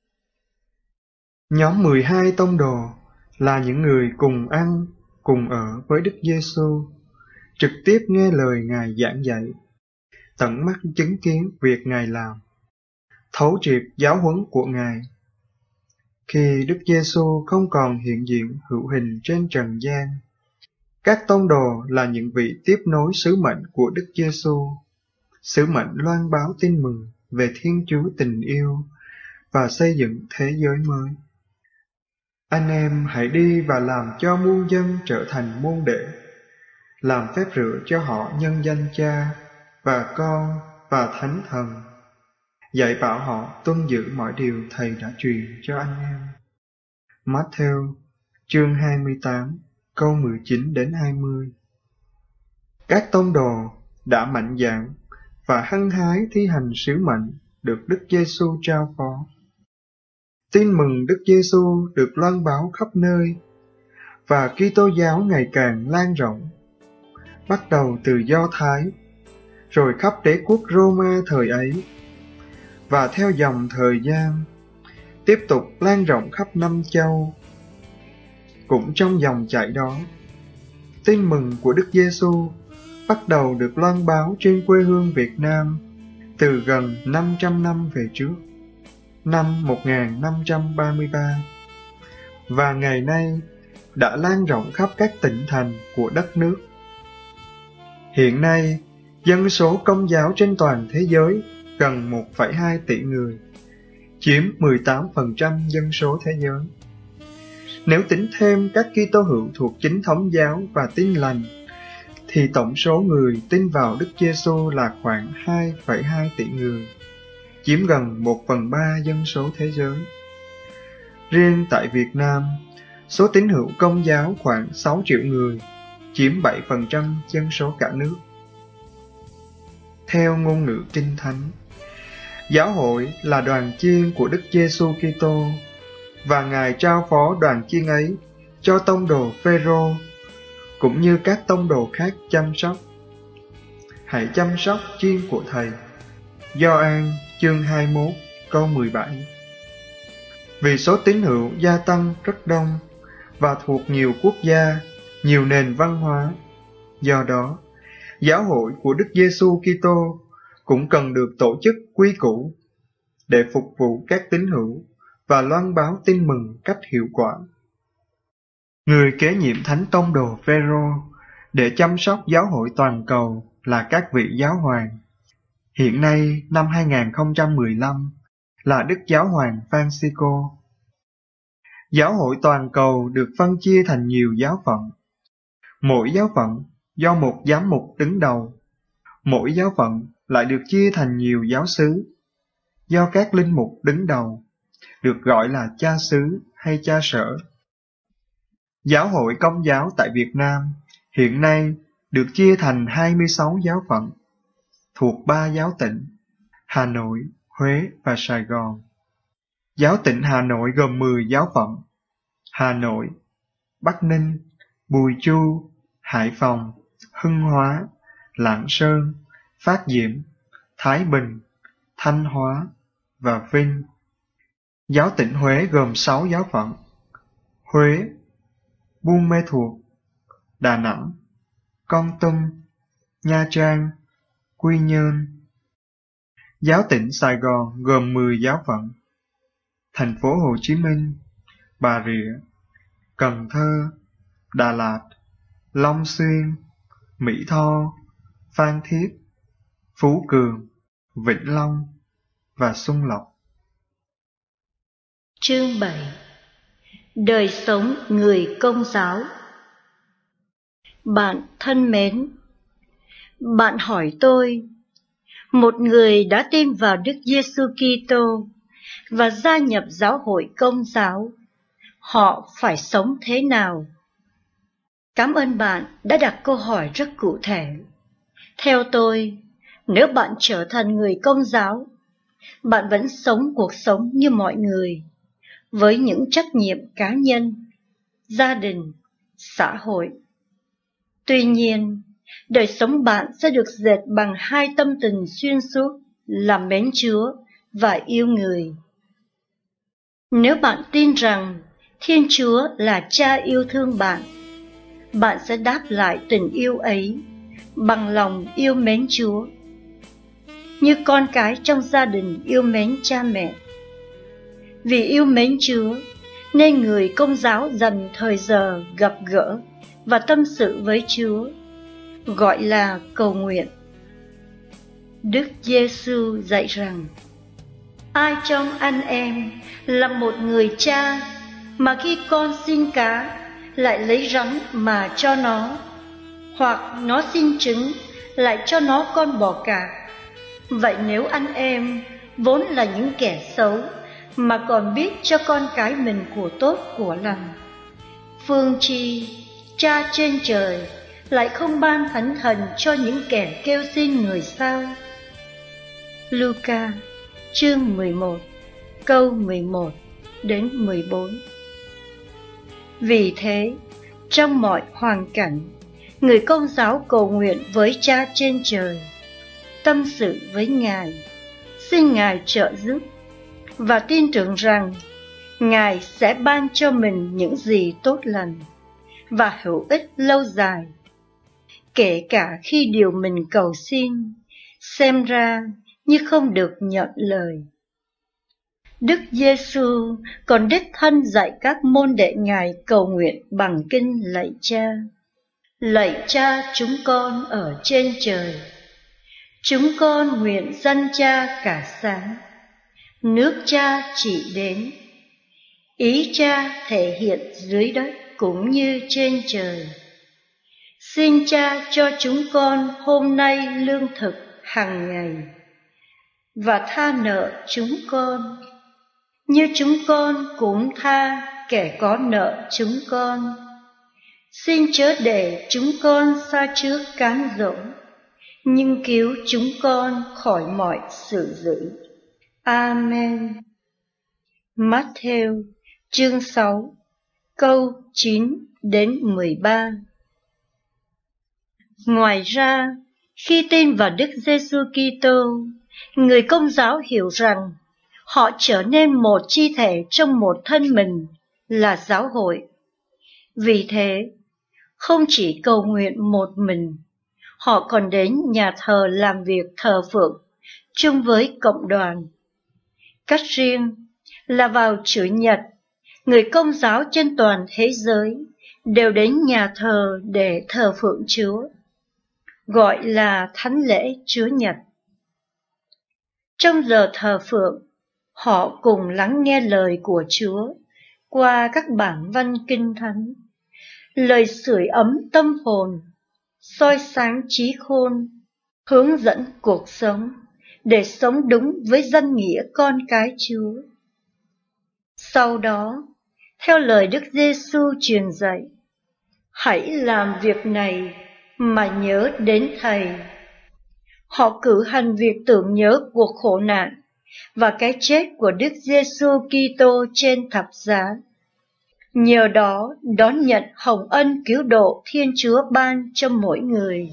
E: Nhóm mười hai tông đồ là những người cùng ăn, cùng ở với Đức Giêsu, trực tiếp nghe lời Ngài giảng dạy, tận mắt chứng kiến việc Ngài làm, thấu triệt giáo huấn của Ngài. Khi Đức Giêsu không còn hiện diện hữu hình trên trần gian, các tông đồ là những vị tiếp nối sứ mệnh của Đức Giêsu, sứ mệnh loan báo tin mừng về Thiên Chúa tình yêu và xây dựng thế giới mới. Anh em hãy đi và làm cho muôn dân trở thành môn đệ, làm phép rửa cho họ nhân danh Cha và Con và Thánh Thần, dạy bảo họ tuân giữ mọi điều Thầy đã truyền cho anh em. Matthew chương hai mươi tám câu mười chín đến hai mươi. Các tông đồ đã mạnh dạn và hăng hái thi hành sứ mệnh được Đức Giêsu trao phó. Tin mừng Đức Giêsu được loan báo khắp nơi và Kitô giáo ngày càng lan rộng. bắt đầu từ Do Thái, rồi khắp đế quốc Roma thời ấy, và theo dòng thời gian, tiếp tục lan rộng khắp năm châu. Cũng trong dòng chảy đó, tin mừng của Đức Giêsu bắt đầu được loan báo trên quê hương Việt Nam từ gần năm trăm năm về trước, năm một nghìn năm trăm ba mươi ba, và ngày nay đã lan rộng khắp các tỉnh thành của đất nước. Hiện nay, dân số Công giáo trên toàn thế giới gần một phẩy hai tỷ người, chiếm mười tám phần trăm dân số thế giới. Nếu tính thêm các Kitô hữu thuộc Chính thống giáo và Tin lành, thì tổng số người tin vào Đức Giêsu là khoảng hai phẩy hai tỷ người, chiếm gần một phần ba dân số thế giới. Riêng tại Việt Nam, số tín hữu Công giáo khoảng sáu triệu người, chiếm bảy phần trăm dân số cả nước. Theo ngôn ngữ Kinh Thánh, giáo hội là đoàn chiên của Đức Giêsu Kitô, và Ngài trao phó đoàn chiên ấy cho tông đồ Phêrô, cũng như các tông đồ khác chăm sóc. Hãy chăm sóc chiên của Thầy. Gioan chương hai mươi mốt câu mười bảy. Vì số tín hữu gia tăng rất đông và thuộc nhiều quốc gia, nhiều nền văn hóa, do đó, giáo hội của Đức Giêsu Kitô cũng cần được tổ chức quy củ để phục vụ các tín hữu và loan báo tin mừng cách hiệu quả. Người kế nhiệm thánh tông đồ Phêrô để chăm sóc giáo hội toàn cầu là các vị giáo hoàng. Hiện nay, năm hai nghìn không trăm mười lăm, là Đức Giáo hoàng Francisco. Giáo hội toàn cầu được phân chia thành nhiều giáo phận. Mỗi giáo phận do một giám mục đứng đầu. Mỗi giáo phận lại được chia thành nhiều giáo xứ, do các linh mục đứng đầu, được gọi là cha xứ hay cha sở. Giáo hội Công giáo tại Việt Nam hiện nay được chia thành hai mươi sáu giáo phận, thuộc ba giáo tỉnh, Hà Nội, Huế và Sài Gòn. Giáo tỉnh Hà Nội gồm mười giáo phận: Hà Nội, Bắc Ninh, Bùi Chu, Hải Phòng, Hưng Hóa, Lạng Sơn, Phát Diệm, Thái Bình, Thanh Hóa và Vinh. Giáo tỉnh Huế gồm sáu giáo phận: Huế, Buôn Mê Thuột, Đà Nẵng, Kon Tum, Nha Trang, Quy Nhơn. Giáo tỉnh Sài Gòn gồm mười giáo phận: Thành phố Hồ Chí Minh, Bà Rịa, Cần Thơ, Đà Lạt, Long Xuyên, Mỹ Tho, Phan Thiết, Phú Cường, Vĩnh Long và Xuân Lộc.
D: Chương bảy. Đời sống người Công giáo. Bạn thân mến, bạn hỏi tôi, một người đã tin vào Đức Giêsu Kitô và gia nhập giáo hội Công giáo, họ phải sống thế nào? Cảm ơn bạn đã đặt câu hỏi rất cụ thể. Theo tôi, nếu bạn trở thành người Công giáo, bạn vẫn sống cuộc sống như mọi người, với những trách nhiệm cá nhân, gia đình, xã hội. Tuy nhiên, đời sống bạn sẽ được dệt bằng hai tâm tình xuyên suốt là mến Chúa và yêu người. Nếu bạn tin rằng Thiên Chúa là Cha yêu thương bạn, bạn sẽ đáp lại tình yêu ấy bằng lòng yêu mến Chúa, như con cái trong gia đình yêu mến cha mẹ. Vì yêu mến Chúa, nên người Công giáo dành thời giờ gặp gỡ và tâm sự với Chúa, gọi là cầu nguyện. Đức Giêsu dạy rằng, ai trong anh em là một người cha mà khi con xin cá lại lấy rắn mà cho nó, hoặc nó xin trứng lại cho nó con bò cạp? Vậy nếu anh em vốn là những kẻ xấu mà còn biết cho con cái mình của tốt của lành, phương chi Cha trên trời lại không ban thánh thần cho những kẻ kêu xin người sao? Luca chương mười một câu mười một đến mười bốn. Vì thế, trong mọi hoàn cảnh, người Công giáo cầu nguyện với Cha trên trời, tâm sự với Ngài, xin Ngài trợ giúp và tin tưởng rằng Ngài sẽ ban cho mình những gì tốt lành và hữu ích lâu dài, kể cả khi điều mình cầu xin xem ra như không được nhận lời. Đức Giêsu còn đích thân dạy các môn đệ Ngài cầu nguyện bằng kinh lạy Cha. Lạy Cha chúng con ở trên trời, chúng con nguyện danh Cha cả sáng, nước Cha chỉ đến, ý Cha thể hiện dưới đất cũng như trên trời. Xin Cha cho chúng con hôm nay lương thực hàng ngày, và tha nợ chúng con, như chúng con cũng tha kẻ có nợ chúng con. Xin chớ để chúng con sa trước cám dỗ, nhưng cứu chúng con khỏi mọi sự dữ. Amen. Matthew chương sáu câu chín đến mười ba. Ngoài ra, khi tin vào Đức Giêsu Kitô, người Công giáo hiểu rằng họ trở nên một chi thể trong một thân mình là giáo hội. Vì thế, không chỉ cầu nguyện một mình, họ còn đến nhà thờ làm việc thờ phượng chung với cộng đoàn. Cách riêng là vào Chủ nhật, người Công giáo trên toàn thế giới đều đến nhà thờ để thờ phượng Chúa, gọi là Thánh lễ Chúa Nhật. Trong giờ thờ phượng, họ cùng lắng nghe lời của Chúa qua các bản văn kinh thánh, lời sưởi ấm tâm hồn, soi sáng trí khôn, hướng dẫn cuộc sống để sống đúng với danh nghĩa con cái Chúa. Sau đó, theo lời Đức Giêsu truyền dạy, hãy làm việc này mà nhớ đến Thầy. Họ cử hành việc tưởng nhớ cuộc khổ nạn và cái chết của Đức Giêsu Kitô trên thập giá. Nhờ đó đón nhận hồng ân cứu độ Thiên Chúa ban cho mỗi người.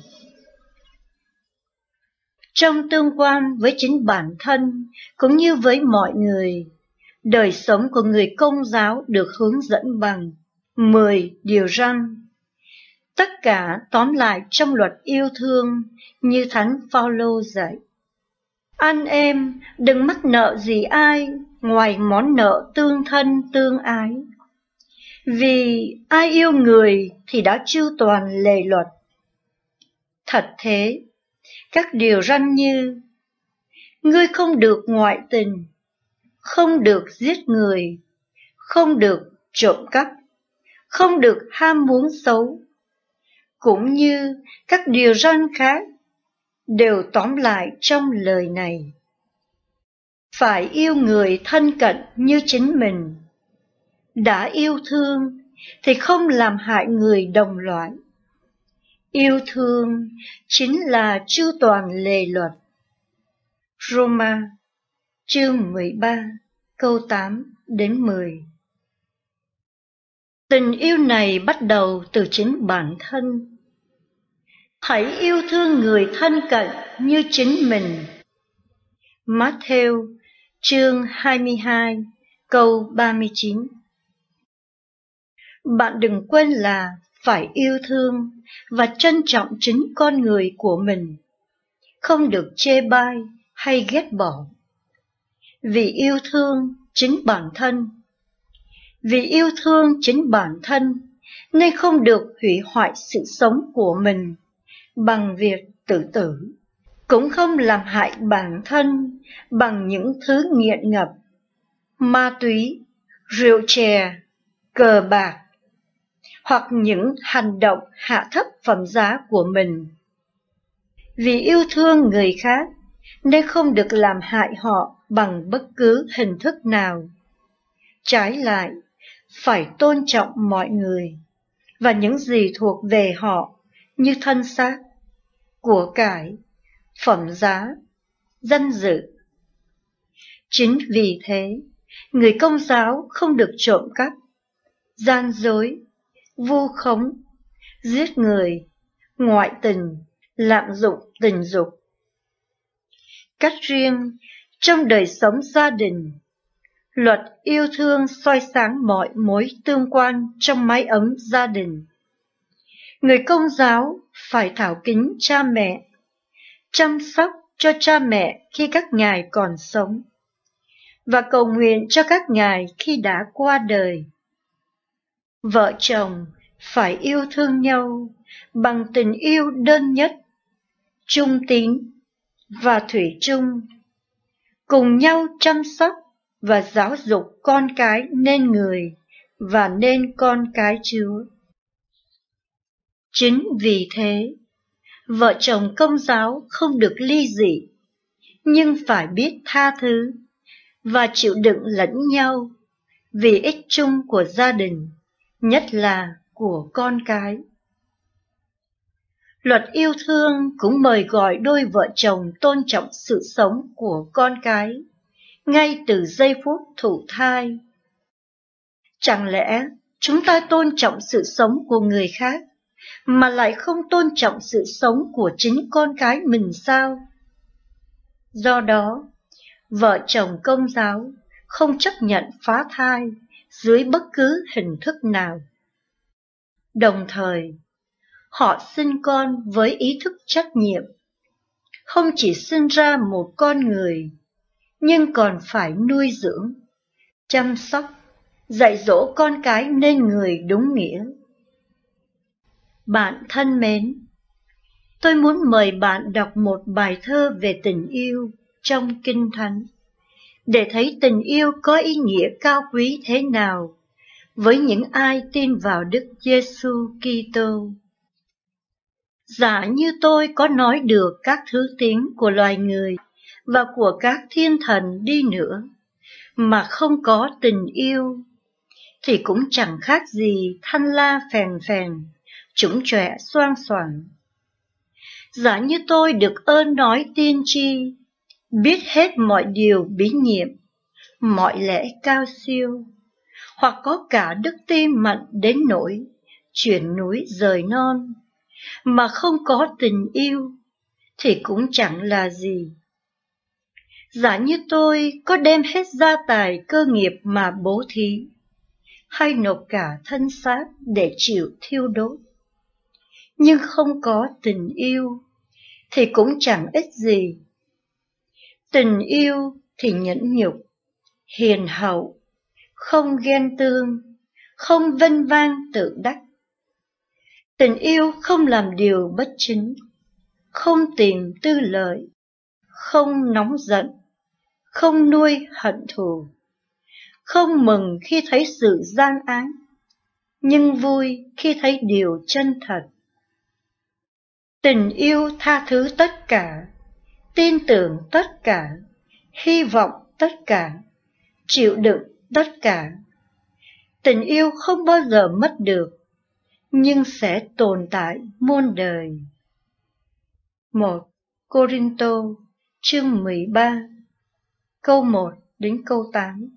D: Trong tương quan với chính bản thân cũng như với mọi người, đời sống của người Công giáo được hướng dẫn bằng mười điều răn. Tất cả tóm lại trong luật yêu thương như Thánh Phaolô dạy. Anh em đừng mắc nợ gì ai ngoài món nợ tương thân tương ái. Vì ai yêu người thì đã chu toàn lề luật. Thật thế, các điều răn như: ngươi không được ngoại tình, không được giết người, không được trộm cắp, không được ham muốn xấu, cũng như các điều răn khác, đều tóm lại trong lời này. Phải yêu người thân cận như chính mình. Đã yêu thương thì không làm hại người đồng loại. Yêu thương chính là chu toàn lề luật. Roma chương mười ba câu tám đến mười. Tình yêu này bắt đầu từ chính bản thân. Hãy yêu thương người thân cận như chính mình. Matthew chương hai mươi hai câu ba mươi chín. Bạn đừng quên là phải yêu thương và trân trọng chính con người của mình, không được chê bai hay ghét bỏ. Vì yêu thương chính bản thân, vì yêu thương chính bản thân nên không được hủy hoại sự sống của mình bằng việc tự tử, cũng không làm hại bản thân bằng những thứ nghiện ngập, ma túy, rượu chè, cờ bạc, hoặc những hành động hạ thấp phẩm giá của mình. Vì yêu thương người khác nên không được làm hại họ bằng bất cứ hình thức nào. Trái lại, phải tôn trọng mọi người và những gì thuộc về họ như thân xác, của cải, phẩm giá, danh dự. Chính vì thế, người Công giáo không được trộm cắp, gian dối, vu khống, giết người, ngoại tình, lạm dụng tình dục. Cách riêng, trong đời sống gia đình, luật yêu thương soi sáng mọi mối tương quan trong mái ấm gia đình. Người Công giáo phải thảo kính cha mẹ, chăm sóc cho cha mẹ khi các ngài còn sống, và cầu nguyện cho các ngài khi đã qua đời. Vợ chồng phải yêu thương nhau bằng tình yêu đơn nhất, trung tín và thủy chung, cùng nhau chăm sóc và giáo dục con cái nên người và nên con cái Chúa. Chính vì thế, vợ chồng Công giáo không được ly dị, nhưng phải biết tha thứ và chịu đựng lẫn nhau vì ích chung của gia đình, nhất là của con cái. Luật yêu thương cũng mời gọi đôi vợ chồng tôn trọng sự sống của con cái ngay từ giây phút thụ thai. Chẳng lẽ chúng ta tôn trọng sự sống của người khác mà lại không tôn trọng sự sống của chính con cái mình sao? Do đó, vợ chồng Công giáo không chấp nhận phá thai dưới bất cứ hình thức nào. Đồng thời, họ sinh con với ý thức trách nhiệm, không chỉ sinh ra một con người, nhưng còn phải nuôi dưỡng, chăm sóc, dạy dỗ con cái nên người đúng nghĩa. Bạn thân mến, tôi muốn mời bạn đọc một bài thơ về tình yêu trong Kinh Thánh, để thấy tình yêu có ý nghĩa cao quý thế nào với những ai tin vào Đức Giêsu Kitô. Giả như tôi có nói được các thứ tiếng của loài người và của các thiên thần đi nữa, mà không có tình yêu, thì cũng chẳng khác gì thanh la phèn phèn, trũng trọe xoang xoảng. Giả như tôi được ơn nói tiên tri, biết hết mọi điều bí nhiệm, mọi lẽ cao siêu, hoặc có cả đức tin mạnh đến nỗi chuyển núi rời non, mà không có tình yêu, thì cũng chẳng là gì. Giả như tôi có đem hết gia tài cơ nghiệp mà bố thí, hay nộp cả thân xác để chịu thiêu đốt, nhưng không có tình yêu, thì cũng chẳng ích gì. Tình yêu thì nhẫn nhục, hiền hậu, không ghen tương, không vênh vang tự đắc. Tình yêu không làm điều bất chính, không tìm tư lợi, không nóng giận, không nuôi hận thù, không mừng khi thấy sự gian ác, nhưng vui khi thấy điều chân thật. Tình yêu tha thứ tất cả, tin tưởng tất cả, hy vọng tất cả, chịu đựng tất cả. Tình yêu không bao giờ mất được, nhưng sẽ tồn tại muôn đời. một Cô-rinh-tô chương mười ba, câu một đến câu tám.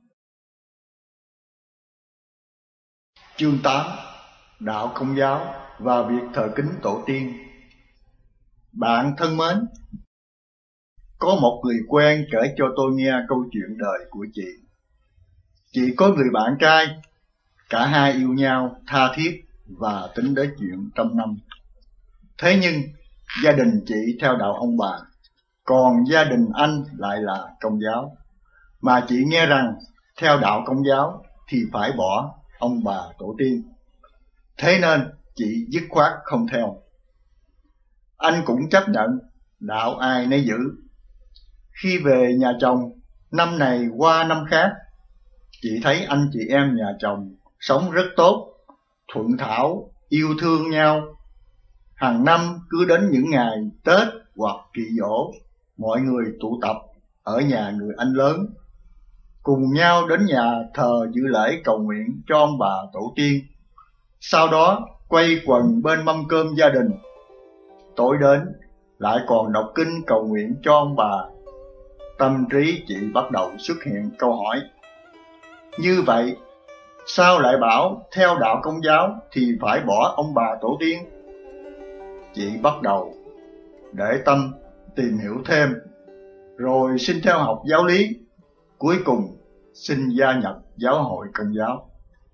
F: Chương tám. Đạo Công giáo và việc thờ kính tổ tiên. Bạn thân mến, có một người quen kể cho tôi nghe câu chuyện đời của chị. Chị có người bạn trai, cả hai yêu nhau tha thiết và tính đến chuyện trăm năm. Thế nhưng gia đình chị theo đạo ông bà, còn gia đình anh lại là Công giáo. Mà chị nghe rằng theo đạo Công giáo thì phải bỏ ông bà tổ tiên. Thế nên chị dứt khoát không theo. Anh cũng chấp nhận, đạo ai nấy giữ. Khi về nhà chồng, năm này qua năm khác, chị thấy anh chị em nhà chồng sống rất tốt, thuận thảo, yêu thương nhau. Hàng năm cứ đến những ngày Tết hoặc kỳ dỗ, mọi người tụ tập ở nhà người anh lớn, cùng nhau đến nhà thờ dự lễ cầu nguyện cho ông bà tổ tiên. Sau đó quay quần bên mâm cơm gia đình. Tối đến lại còn đọc kinh cầu nguyện cho ông bà. Tâm trí chị bắt đầu xuất hiện câu hỏi: như vậy sao lại bảo theo đạo Công giáo thì phải bỏ ông bà tổ tiên? chị bắt đầu để tâm tìm hiểu thêm, rồi xin theo học giáo lý, cuối cùng xin gia nhập giáo hội Công giáo.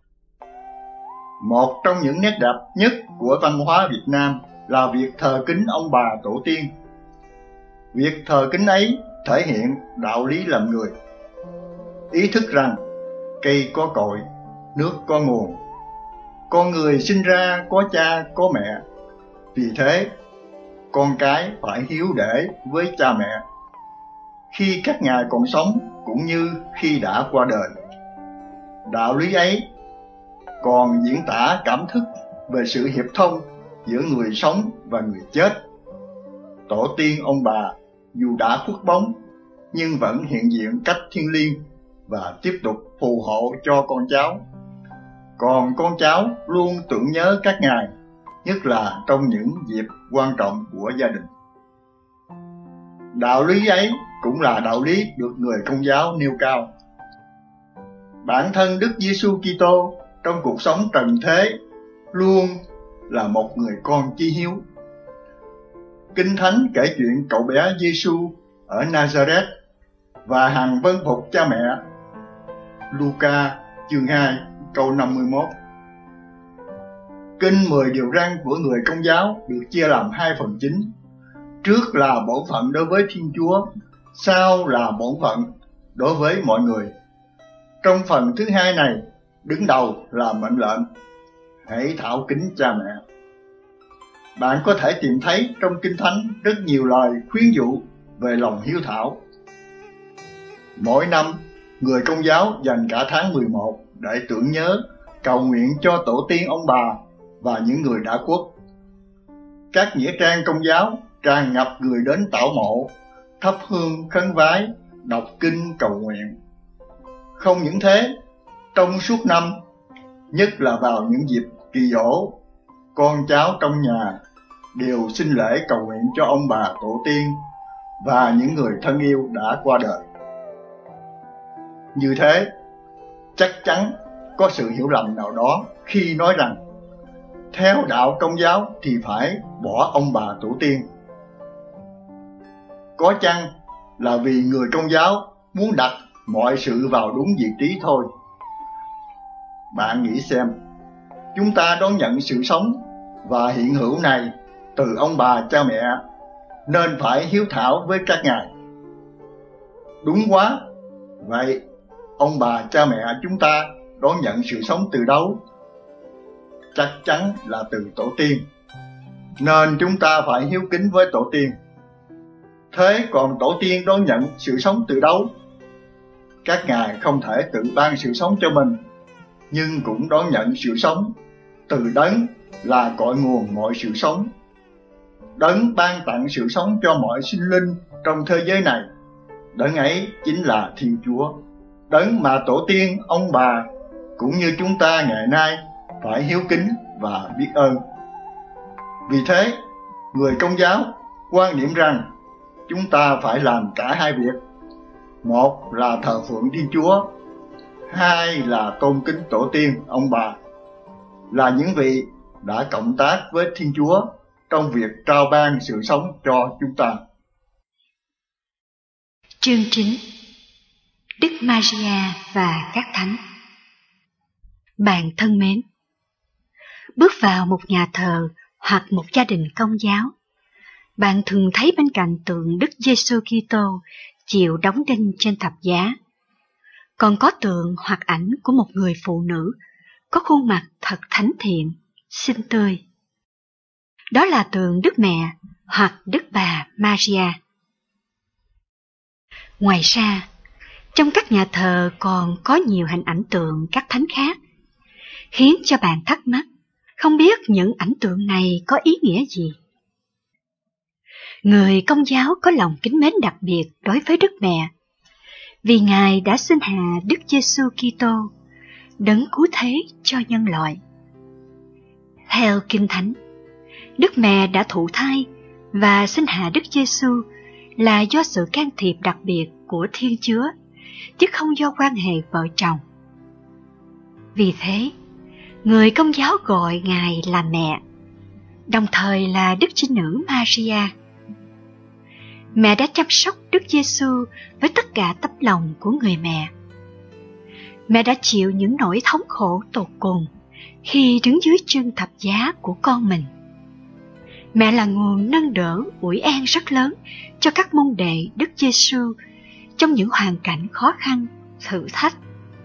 F: Một trong những nét đẹp nhất của văn hóa Việt Nam là việc thờ kính ông bà tổ tiên. Việc thờ kính ấy thể hiện đạo lý làm người, ý thức rằng cây có cội, nước có nguồn, con người sinh ra có cha có mẹ. Vì thế, con cái phải hiếu để với cha mẹ khi các ngài còn sống cũng như khi đã qua đời. Đạo lý ấy còn diễn tả cảm thức về sự hiệp thông giữa người sống và người chết. Tổ tiên ông bà dù đã khuất bóng nhưng vẫn hiện diện cách thiêng liêng và tiếp tục phù hộ cho con cháu. Còn con cháu luôn tưởng nhớ các ngài, nhất là trong những dịp quan trọng của gia đình. Đạo lý ấy cũng là đạo lý được người Công giáo nêu cao. Bản thân Đức Giêsu Kitô trong cuộc sống trần thế luôn là một người con chí hiếu. Kinh Thánh kể chuyện cậu bé Giêsu ở Nazareth và hằng vâng phục cha mẹ. Luca chương hai câu năm mươi mốt. Kinh mười điều răn của người Công giáo được chia làm hai phần chính. Trước là bổn phận đối với Thiên Chúa, sau là bổn phận đối với mọi người. Trong phần thứ hai này, đứng đầu là mệnh lệnh: hãy thảo kính cha mẹ. Bạn có thể tìm thấy trong Kinh Thánh rất nhiều lời khuyến dụ về lòng hiếu thảo. Mỗi năm, người Công giáo dành cả tháng mười một để tưởng nhớ, cầu nguyện cho tổ tiên ông bà và những người đã khuất. Các nghĩa trang Công giáo tràn ngập người đến tảo mộ, thắp hương khấn vái, đọc kinh cầu nguyện. Không những thế, trong suốt năm, nhất là vào những dịp kỳ dỗ, con cháu trong nhà đều xin lễ cầu nguyện cho ông bà tổ tiên và những người thân yêu đã qua đời. Như thế, chắc chắn có sự hiểu lầm nào đó khi nói rằng theo đạo Công giáo thì phải bỏ ông bà tổ tiên. Có chăng là vì người Công giáo muốn đặt mọi sự vào đúng vị trí thôi? Bạn nghĩ xem, chúng ta đón nhận sự sống và hiện hữu này từ ông bà cha mẹ, nên phải hiếu thảo với các ngài. Đúng quá. Vậy ông bà cha mẹ chúng ta đón nhận sự sống từ đâu? Chắc chắn là từ tổ tiên, nên chúng ta phải hiếu kính với tổ tiên. Thế còn tổ tiên đón nhận sự sống từ đâu? Các ngài không thể tự ban sự sống cho mình, nhưng cũng đón nhận sự sống từ Đấng là cội nguồn mọi sự sống. Đấng ban tặng sự sống cho mọi sinh linh trong thế giới này. Đấng ấy chính là Thiên Chúa, Đấng mà tổ tiên ông bà cũng như chúng ta ngày nay phải hiếu kính và biết ơn. Vì thế, người Công giáo quan niệm rằng chúng ta phải làm cả hai việc. Một là thờ phượng Thiên Chúa, hai là tôn kính tổ tiên ông bà, là những vị đã cộng tác với Thiên Chúa trong việc trao ban sự sống cho chúng ta.
C: Chương chín: Đức Maria và các thánh. Bạn thân mến, bước vào một nhà thờ hoặc một gia đình Công giáo, bạn thường thấy bên cạnh tượng Đức Giêsu Kitô chịu đóng đinh trên thập giá, còn có tượng hoặc ảnh của một người phụ nữ có khuôn mặt thật thánh thiện, xinh tươi. Đó là tượng Đức Mẹ hoặc Đức Bà Maria. Ngoài ra, trong các nhà thờ còn có nhiều hình ảnh tượng các thánh khác, khiến cho bạn thắc mắc không biết những ảnh tượng này có ý nghĩa gì. Người Công giáo có lòng kính mến đặc biệt đối với Đức Mẹ, vì Ngài đã sinh hạ Đức Giêsu Kitô, đấng cứu thế cho nhân loại. Theo Kinh Thánh, Đức Mẹ đã thụ thai và sinh hạ Đức Giêsu là do sự can thiệp đặc biệt của Thiên Chúa, chứ không do quan hệ vợ chồng. Vì thế, người Công giáo gọi Ngài là mẹ. đồng thời là Đức Trinh Nữ Maria. Mẹ đã chăm sóc Đức Giêsu với tất cả tấm lòng của người mẹ. Mẹ đã chịu những nỗi thống khổ tột cùng khi đứng dưới chân thập giá của con mình. Mẹ là nguồn nâng đỡ, ủi an rất lớn cho các môn đệ Đức Giêsu trong những hoàn cảnh khó khăn, thử thách.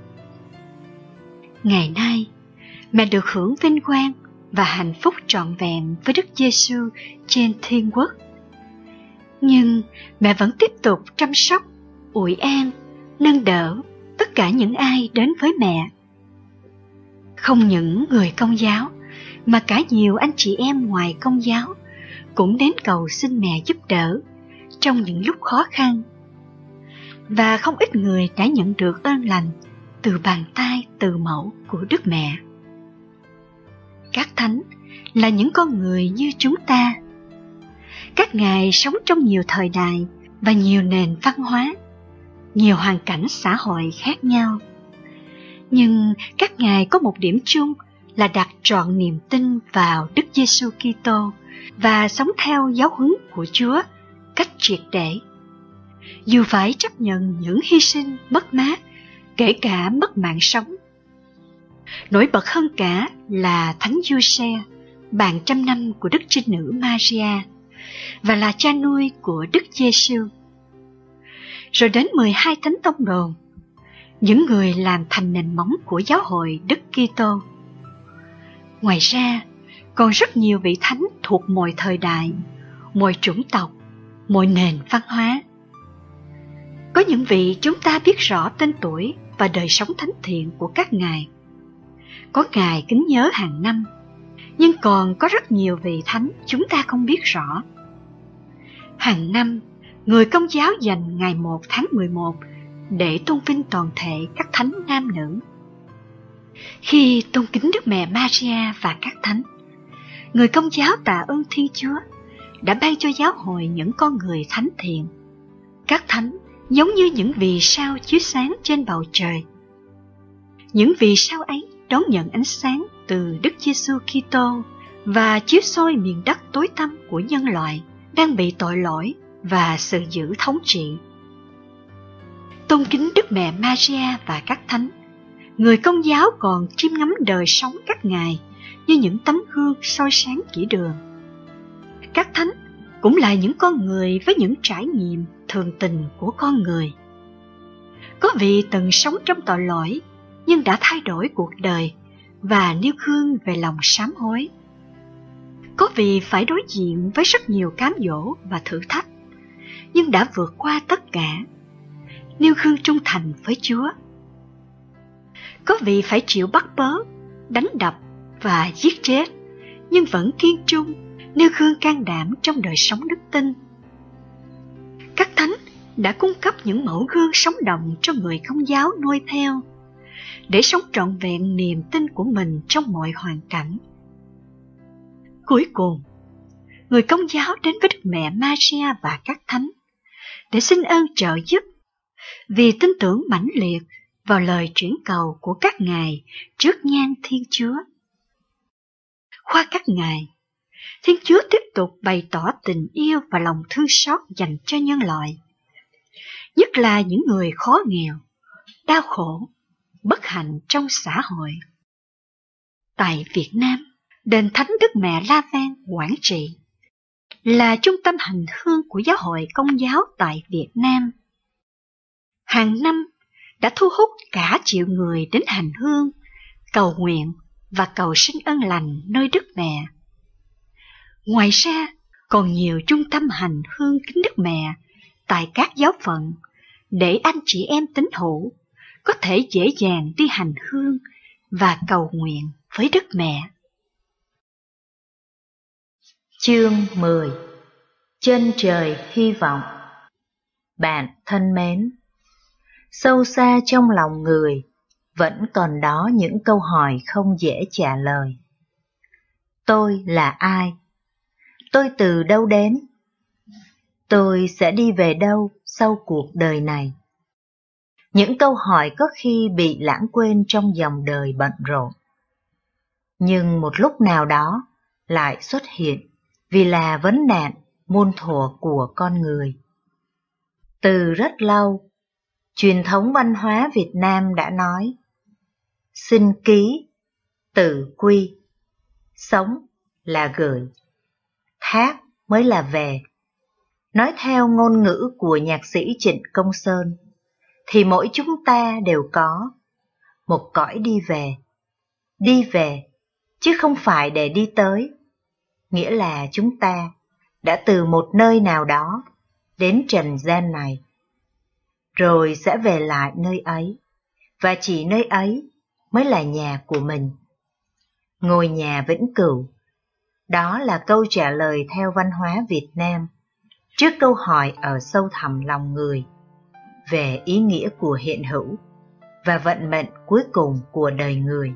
C: Ngày nay, mẹ được hưởng vinh quang và hạnh phúc trọn vẹn với Đức Giêsu trên thiên quốc. Nhưng mẹ vẫn tiếp tục chăm sóc, ủi an, nâng đỡ tất cả những ai đến với mẹ. Không những người Công giáo, mà cả nhiều anh chị em ngoài Công giáo cũng đến cầu xin mẹ giúp đỡ trong những lúc khó khăn. Và không ít người đã nhận được ơn lành từ bàn tay từ mẫu của Đức Mẹ. Các thánh là những con người như chúng ta. Các ngài sống trong nhiều thời đại và nhiều nền văn hóa, nhiều hoàn cảnh xã hội khác nhau. Nhưng các ngài có một điểm chung là đặt trọn niềm tin vào Đức Giêsu Kitô và sống theo giáo huấn của Chúa cách triệt để. Dù phải chấp nhận những hy sinh mất mát, kể cả mất mạng sống. Nổi bật hơn cả là Thánh Giuse, bạn trăm năm của Đức Trinh Nữ Maria, và là cha nuôi của Đức Giêsu. Rồi đến mười hai thánh tông đồ, những người làm thành nền móng của giáo hội Đức Kitô. Ngoài ra, còn rất nhiều vị thánh thuộc mọi thời đại, mọi chủng tộc, mọi nền văn hóa. Có những vị chúng ta biết rõ tên tuổi và đời sống thánh thiện của các ngài. Có ngài kính nhớ hàng năm, nhưng còn có rất nhiều vị thánh chúng ta không biết rõ. Hàng năm, người Công giáo dành ngày một tháng mười một để tôn vinh toàn thể các thánh nam nữ. Khi tôn kính Đức Mẹ Maria và các thánh, người Công giáo tạ ơn Thiên Chúa đã ban cho giáo hội những con người thánh thiện. Các thánh giống như những vì sao chiếu sáng trên bầu trời. Những vì sao ấy đón nhận ánh sáng từ Đức Giêsu Kitô và chiếu soi miền đất tối tăm của nhân loại đang bị tội lỗi và sự dữ thống trị. Tôn kính Đức Mẹ Maria và các thánh, người Công giáo còn chiêm ngắm đời sống các ngài như những tấm gương soi sáng chỉ đường. Các thánh cũng là những con người với những trải nghiệm thường tình của con người. Có vị từng sống trong tội lỗi nhưng đã thay đổi cuộc đời và nêu gương về lòng sám hối. Có vị phải đối diện với rất nhiều cám dỗ và thử thách, nhưng đã vượt qua tất cả, nêu gương trung thành với Chúa. Có vị phải chịu bắt bớ, đánh đập và giết chết, nhưng vẫn kiên trung, nêu gương can đảm trong đời sống đức tin. Các thánh đã cung cấp những mẫu gương sống động cho người Công giáo noi theo, để sống trọn vẹn niềm tin của mình trong mọi hoàn cảnh. Cuối cùng, người Công giáo đến với Đức Mẹ Maria và các thánh để xin ơn trợ giúp, vì tin tưởng mãnh liệt vào lời chuyển cầu của các ngài trước nhan Thiên Chúa. Qua các ngài, Thiên Chúa tiếp tục bày tỏ tình yêu và lòng thương xót dành cho nhân loại, nhất là những người khó nghèo, đau khổ, bất hạnh trong xã hội. Tại Việt Nam, đền Thánh Đức Mẹ La Vang, Quảng Trị là trung tâm hành hương của giáo hội Công giáo tại Việt Nam. Hàng năm đã thu hút cả triệu người đến hành hương, cầu nguyện và cầu sinh ân lành nơi Đức Mẹ. Ngoài ra, còn nhiều trung tâm hành hương kính Đức Mẹ tại các giáo phận để anh chị em tín hữu có thể dễ dàng đi hành hương và cầu nguyện với Đức Mẹ.
A: Chương mười. Chân trời hy vọng. Bạn thân mến, sâu xa trong lòng người vẫn còn đó những câu hỏi không dễ trả lời. Tôi là ai? Tôi từ đâu đến? Tôi sẽ đi về đâu sau cuộc đời này? Những câu hỏi có khi bị lãng quên trong dòng đời bận rộn. Nhưng một lúc nào đó, lại xuất hiện vì là vấn nạn muôn thuở của con người. Từ rất lâu, truyền thống văn hóa Việt Nam đã nói: sinh ký, tử quy, sống là gửi, thác mới là về. Nói theo ngôn ngữ của nhạc sĩ Trịnh Công Sơn, thì mỗi chúng ta đều có một cõi đi về. Đi về, chứ không phải để đi tới. Nghĩa là chúng ta đã từ một nơi nào đó đến trần gian này, rồi sẽ về lại nơi ấy, và chỉ nơi ấy mới là nhà của mình. Ngôi nhà vĩnh cửu, đó là câu trả lời theo văn hóa Việt Nam trước câu hỏi ở sâu thẳm lòng người về ý nghĩa của hiện hữu và vận mệnh cuối cùng của đời người.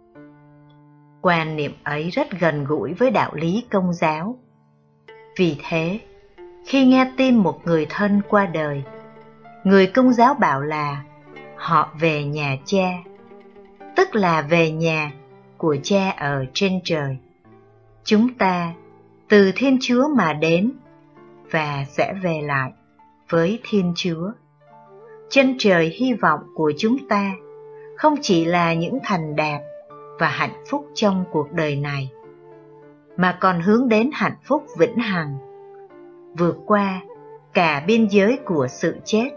A: Quan niệm ấy rất gần gũi với đạo lý Công giáo. Vì thế, khi nghe tin một người thân qua đời, người Công giáo bảo là họ về nhà cha, tức là về nhà của cha ở trên trời. Chúng ta từ Thiên Chúa mà đến và sẽ về lại với Thiên Chúa. Chân trời hy vọng của chúng ta không chỉ là những thành đạt và hạnh phúc trong cuộc đời này, mà còn hướng đến hạnh phúc vĩnh hằng, vượt qua cả biên giới của sự chết.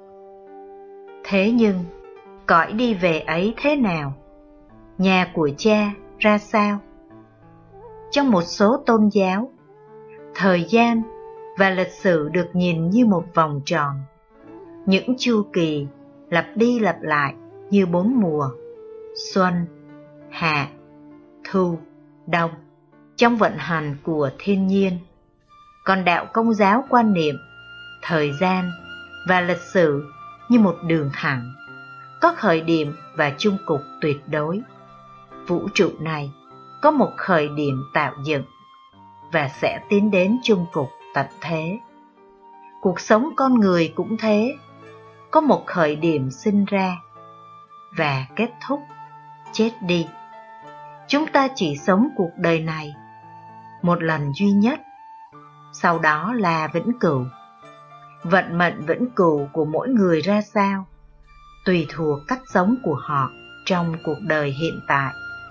A: Thế nhưng, cõi đi về ấy thế nào? Nhà của cha ra sao? Trong một số tôn giáo, thời gian và lịch sử được nhìn như một vòng tròn. Những chu kỳ lặp đi lặp lại như bốn mùa: xuân, hạ, thu, đông, trong vận hành của thiên nhiên. Còn đạo Công giáo quan niệm thời gian và lịch sử như một đường thẳng, có khởi điểm và chung cục tuyệt đối. Vũ trụ này có một khởi điểm tạo dựng và sẽ tiến đến chung cục tận thế. Cuộc sống con người cũng thế, có một khởi điểm sinh ra và kết thúc, chết đi. Chúng ta chỉ sống cuộc đời này một lần duy nhất, sau đó là vĩnh cửu. Vận mệnh vĩnh cửu của mỗi người ra sao, tùy thuộc cách sống của họ trong cuộc đời hiện tại.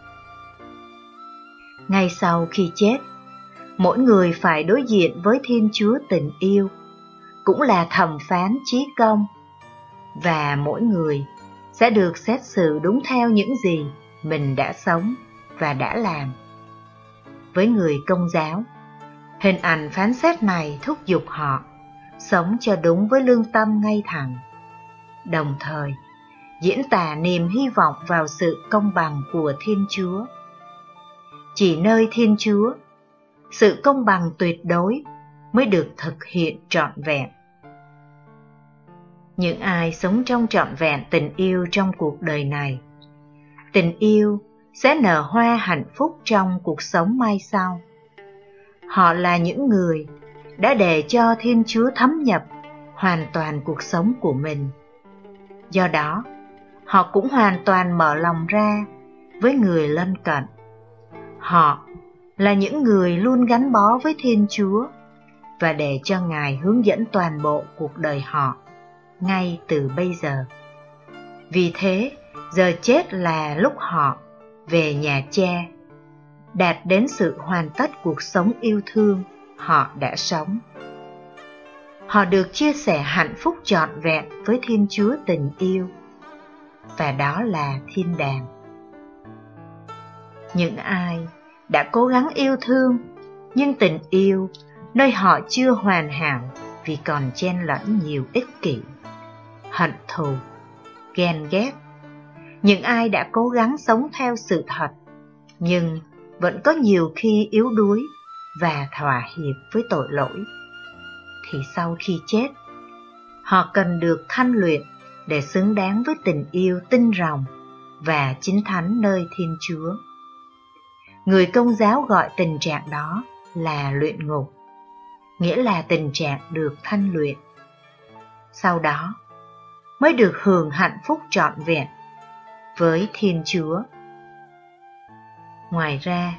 A: Ngay sau khi chết, mỗi người phải đối diện với Thiên Chúa tình yêu, cũng là thẩm phán chí công, và mỗi người sẽ được xét xử đúng theo những gì mình đã sống và đã làm. Với người Công giáo, hình ảnh phán xét này thúc giục họ sống cho đúng với lương tâm ngay thẳng, đồng thời diễn tả niềm hy vọng vào sự công bằng của Thiên Chúa. Chỉ nơi Thiên Chúa, sự công bằng tuyệt đối mới được thực hiện trọn vẹn. Những ai sống trong trọn vẹn tình yêu trong cuộc đời này, tình yêu sẽ nở hoa hạnh phúc trong cuộc sống mai sau. Họ là những người đã để cho Thiên Chúa thấm nhập hoàn toàn cuộc sống của mình. Do đó, họ cũng hoàn toàn mở lòng ra với người lân cận. Họ là những người luôn gắn bó với Thiên Chúa và để cho Ngài hướng dẫn toàn bộ cuộc đời họ ngay từ bây giờ. Vì thế, giờ chết là lúc họ về nhà cha, đạt đến sự hoàn tất cuộc sống yêu thương họ đã sống. Họ được chia sẻ hạnh phúc trọn vẹn với Thiên Chúa tình yêu, và đó là thiên đàng. Những ai đã cố gắng yêu thương, nhưng tình yêu nơi họ chưa hoàn hảo vì còn chen lẫn nhiều ích kỷ, hận thù, ghen ghét. Những ai đã cố gắng sống theo sự thật, nhưng vẫn có nhiều khi yếu đuối và thỏa hiệp với tội lỗi, thì sau khi chết, họ cần được thanh luyện để xứng đáng với tình yêu tinh ròng và chính thánh nơi Thiên Chúa. Người Công giáo gọi tình trạng đó là luyện ngục, nghĩa là tình trạng được thanh luyện. Sau đó mới được hưởng hạnh phúc trọn vẹn với Thiên Chúa. Ngoài ra,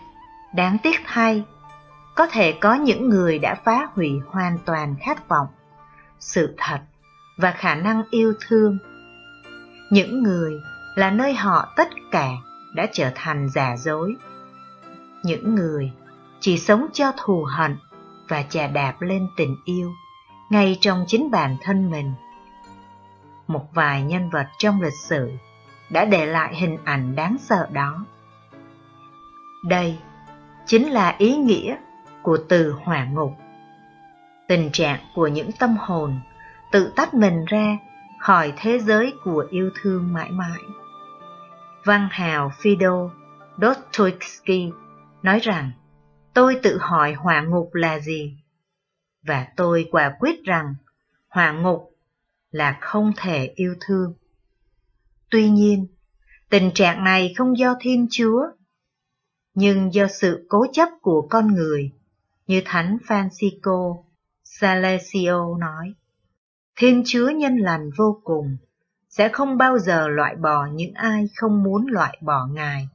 A: Đáng tiếc thay, có thể có những người đã phá hủy hoàn toàn khát vọng, sự thật và khả năng yêu thương. Những người là nơi họ tất cả đã trở thành giả dối. Những người chỉ sống cho thù hận và chà đạp lên tình yêu ngay trong chính bản thân mình. Một vài nhân vật trong lịch sử đã để lại hình ảnh đáng sợ đó. Đây chính là ý nghĩa của từ hỏa ngục. Tình trạng của những tâm hồn tự tách mình ra khỏi thế giới của yêu thương mãi mãi. Văn hào Fyodor Dostoevsky nói rằng, tôi tự hỏi hỏa ngục là gì? Và tôi quả quyết rằng hỏa ngục là không thể yêu thương. Tuy nhiên, tình trạng này không do Thiên Chúa, nhưng do sự cố chấp của con người, như Thánh Francisco Salesio nói. Thiên Chúa nhân lành vô cùng, sẽ không bao giờ loại bỏ những ai không muốn loại bỏ Ngài.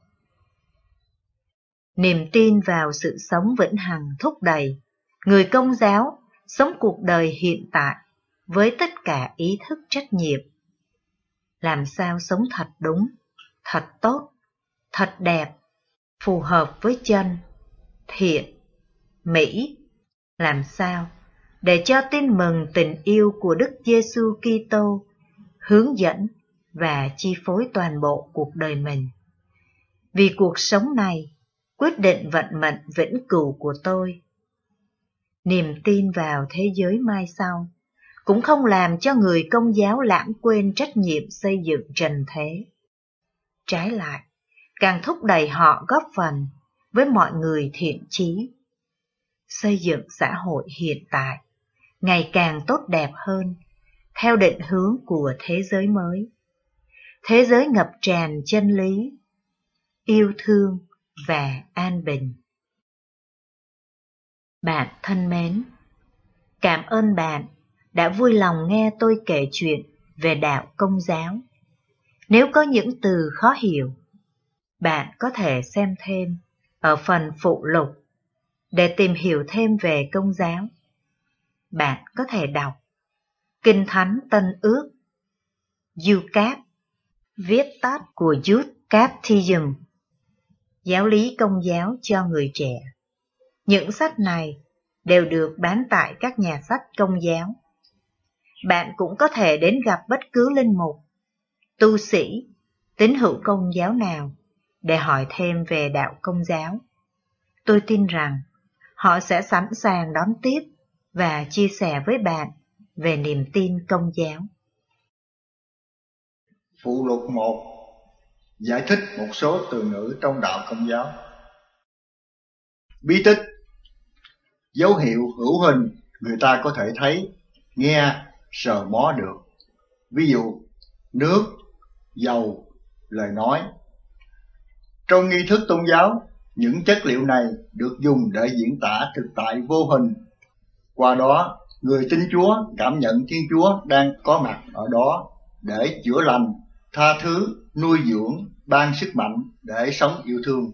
A: Niềm tin vào sự sống vĩnh hằng thúc đẩy người Công giáo sống cuộc đời hiện tại với tất cả ý thức trách nhiệm. Làm sao sống thật đúng, thật tốt, thật đẹp, phù hợp với chân, thiện, mỹ. Làm sao để cho tin mừng tình yêu của Đức Giêsu Kitô hướng dẫn và chi phối toàn bộ cuộc đời mình. Vì cuộc sống này quyết định vận mệnh vĩnh cửu của tôi. Niềm tin vào thế giới mai sau cũng không làm cho người Công giáo lãng quên trách nhiệm xây dựng trần thế. Trái lại, càng thúc đẩy họ góp phần với mọi người thiện chí, xây dựng xã hội hiện tại ngày càng tốt đẹp hơn theo định hướng của thế giới mới. Thế giới ngập tràn chân lý, yêu thương và an bình. Bạn thân mến, cảm ơn bạn đã vui lòng nghe tôi kể chuyện về đạo Công giáo. Nếu có những từ khó hiểu, bạn có thể xem thêm ở phần phụ lục để tìm hiểu thêm về Công giáo. Bạn có thể đọc Kinh Thánh Tân Ước, u cát, viết tắt của Youth Catechism, giáo lý Công giáo cho người trẻ. Những sách này đều được bán tại các nhà sách Công giáo. Bạn cũng có thể đến gặp bất cứ linh mục, tu sĩ, tín hữu Công giáo nào để hỏi thêm về đạo Công giáo. Tôi tin rằng họ sẽ sẵn sàng đón tiếp và chia sẻ với bạn về niềm tin Công giáo.
F: Phụ lục một. Giải thích một số từ ngữ trong đạo Công giáo. Bí tích, dấu hiệu hữu hình người ta có thể thấy, nghe, sờ mó được. Ví dụ, nước, dầu, lời nói. Trong nghi thức tôn giáo, những chất liệu này được dùng để diễn tả thực tại vô hình. Qua đó, người tin Chúa cảm nhận Thiên Chúa đang có mặt ở đó để chữa lành, tha thứ, nuôi dưỡng, ban sức mạnh để sống yêu thương.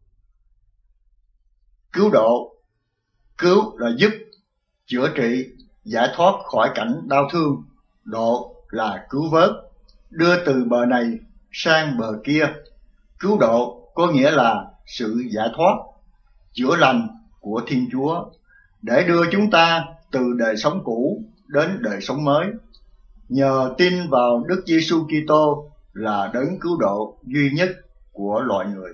F: Cứu độ, cứu là giúp, chữa trị, giải thoát khỏi cảnh đau thương. Độ là cứu vớt, đưa từ bờ này sang bờ kia. Cứu độ có nghĩa là sự giải thoát, chữa lành của Thiên Chúa để đưa chúng ta từ đời sống cũ đến đời sống mới, nhờ tin vào Đức Giêsu Kitô là đấng cứu độ duy nhất của loài người.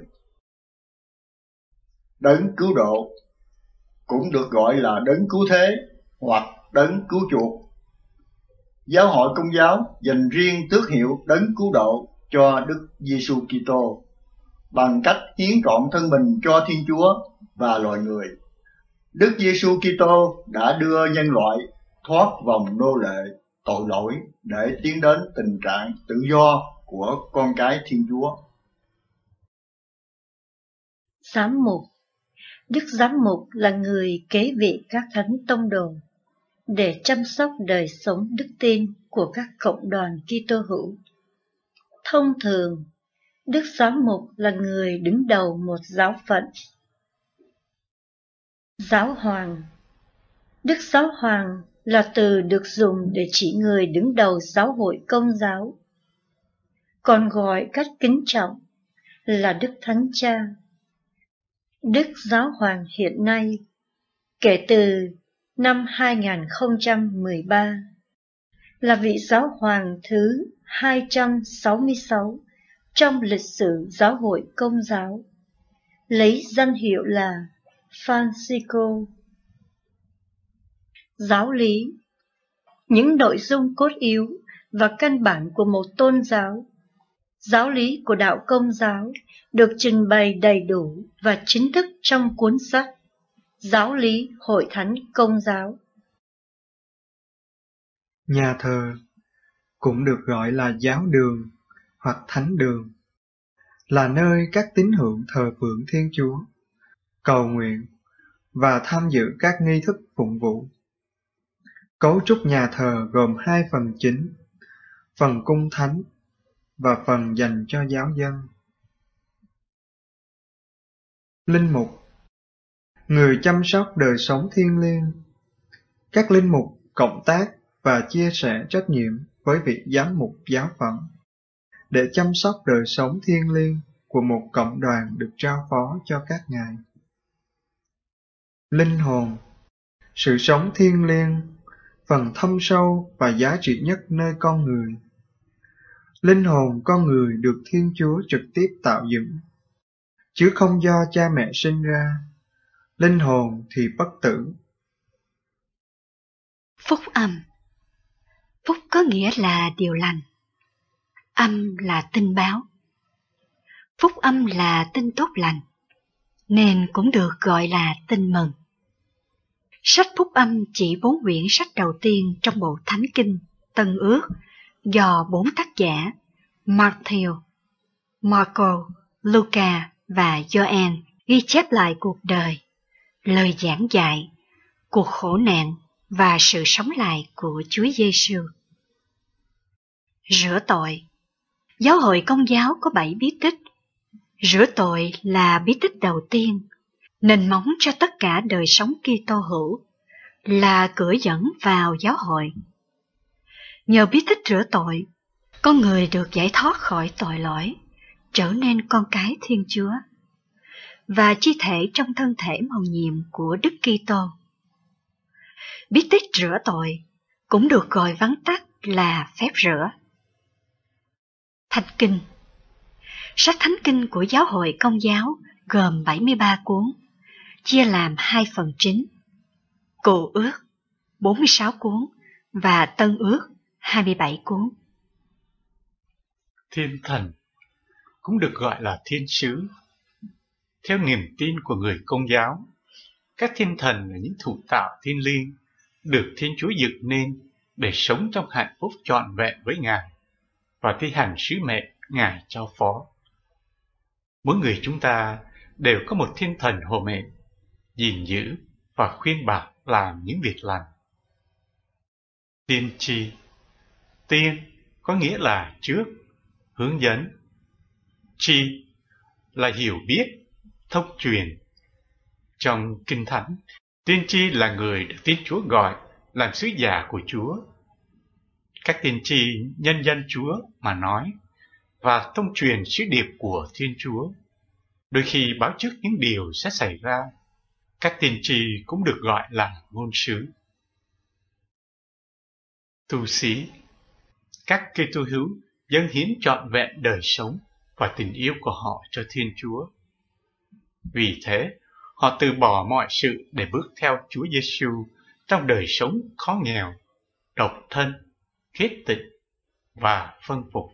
F: Đấng cứu độ cũng được gọi là đấng cứu thế hoặc đấng cứu chuộc. Giáo hội Công giáo dành riêng tước hiệu đấng cứu độ cho Đức Giêsu Kitô bằng cách hiến trọn thân mình cho Thiên Chúa và loài người. Đức Giêsu Kitô đã đưa nhân loại thoát vòng nô lệ tội lỗi để tiến đến tình trạng tự do của con cái Thiên Chúa.
D: Giám mục. Đức giám mục là người kế vị các thánh tông đồ để chăm sóc đời sống đức tin của các cộng đoàn Kitô hữu. Thông thường, Đức giám mục là người đứng đầu một giáo phận. Giáo hoàng. Đức Giáo hoàng là từ được dùng để chỉ người đứng đầu giáo hội Công giáo, còn gọi cách kính trọng là Đức Thánh Cha. Đức Giáo hoàng hiện nay, kể từ năm hai nghìn không trăm mười ba, là vị Giáo hoàng thứ hai trăm sáu mươi sáu trong lịch sử giáo hội Công giáo, lấy danh hiệu là Francisco. Giáo lý. Những nội dung cốt yếu và căn bản của một tôn giáo. Giáo lý của đạo Công giáo được trình bày đầy đủ và chính thức trong cuốn sách Giáo lý Hội Thánh Công giáo.
E: Nhà thờ cũng được gọi là giáo đường hoặc thánh đường, là nơi các tín hữu thờ phượng Thiên Chúa, cầu nguyện và tham dự các nghi thức phụng vụ. Cấu trúc nhà thờ gồm hai phần chính, phần cung thánh và phần dành cho giáo dân. Linh mục, người chăm sóc đời sống thiêng liêng. Các linh mục cộng tác và chia sẻ trách nhiệm với vị giám mục giáo phận để chăm sóc đời sống thiêng liêng của một cộng đoàn được trao phó cho các ngài. Linh hồn, sự sống thiêng liêng, phần thâm sâu và giá trị nhất nơi con người. Linh hồn con người được Thiên Chúa trực tiếp tạo dựng, chứ không do cha mẹ sinh ra. Linh hồn thì bất tử.
C: Phúc âm. Phúc có nghĩa là điều lành. Âm là tin báo. Phúc âm là tin tốt lành, nên cũng được gọi là tin mừng. Sách Phúc âm chỉ bốn quyển sách đầu tiên trong bộ Thánh Kinh Tân Ước do bốn tác giả Matthew, Marco, Luca và Gioan ghi chép lại cuộc đời, lời giảng dạy, cuộc khổ nạn và sự sống lại của Chúa Giêsu. Rửa tội. Giáo hội Công giáo có bảy bí tích. Rửa tội là bí tích đầu tiên, nền móng cho tất cả đời sống Kitô hữu, là cửa dẫn vào giáo hội. Nhờ bí tích rửa tội, con người được giải thoát khỏi tội lỗi, trở nên con cái Thiên Chúa, và chi thể trong thân thể mầu nhiệm của Đức Kitô. Bí tích rửa tội cũng được gọi vắn tắt là phép rửa. Thánh Kinh. Sách Thánh Kinh của Giáo hội Công giáo gồm bảy mươi ba cuốn, chia làm hai phần chính: Cựu Ước bốn mươi sáu cuốn và Tân Ước hai mươi bảy cuốn.
B: Thiên thần cũng được gọi là thiên sứ. Theo niềm tin của người Công giáo, các thiên thần là những thủ tạo thiên liêng được Thiên Chúa dựng nên để sống trong hạnh phúc trọn vẹn với Ngài và thi hành sứ mệnh Ngài cho phó. Mỗi người chúng ta đều có một thiên thần hộ mệnh, gìn giữ và khuyên bảo làm những việc lành. Tiên tri. Tiên có nghĩa là trước, hướng dẫn. Tri là hiểu biết, thông truyền. Trong Kinh Thánh, tiên tri là người được Thiên Chúa gọi làm sứ giả của Chúa. Các tiên tri nhân danh Chúa mà nói và thông truyền sứ điệp của Thiên Chúa, đôi khi báo trước những điều sẽ xảy ra. Các tiên tri cũng được gọi là ngôn sứ. Tu sĩ. Các Kitô hữu dâng hiến trọn vẹn đời sống và tình yêu của họ cho Thiên Chúa. Vì thế, họ từ bỏ mọi sự để bước theo Chúa Giêsu trong đời sống khó nghèo, độc thân, khiết tịnh và phân phục.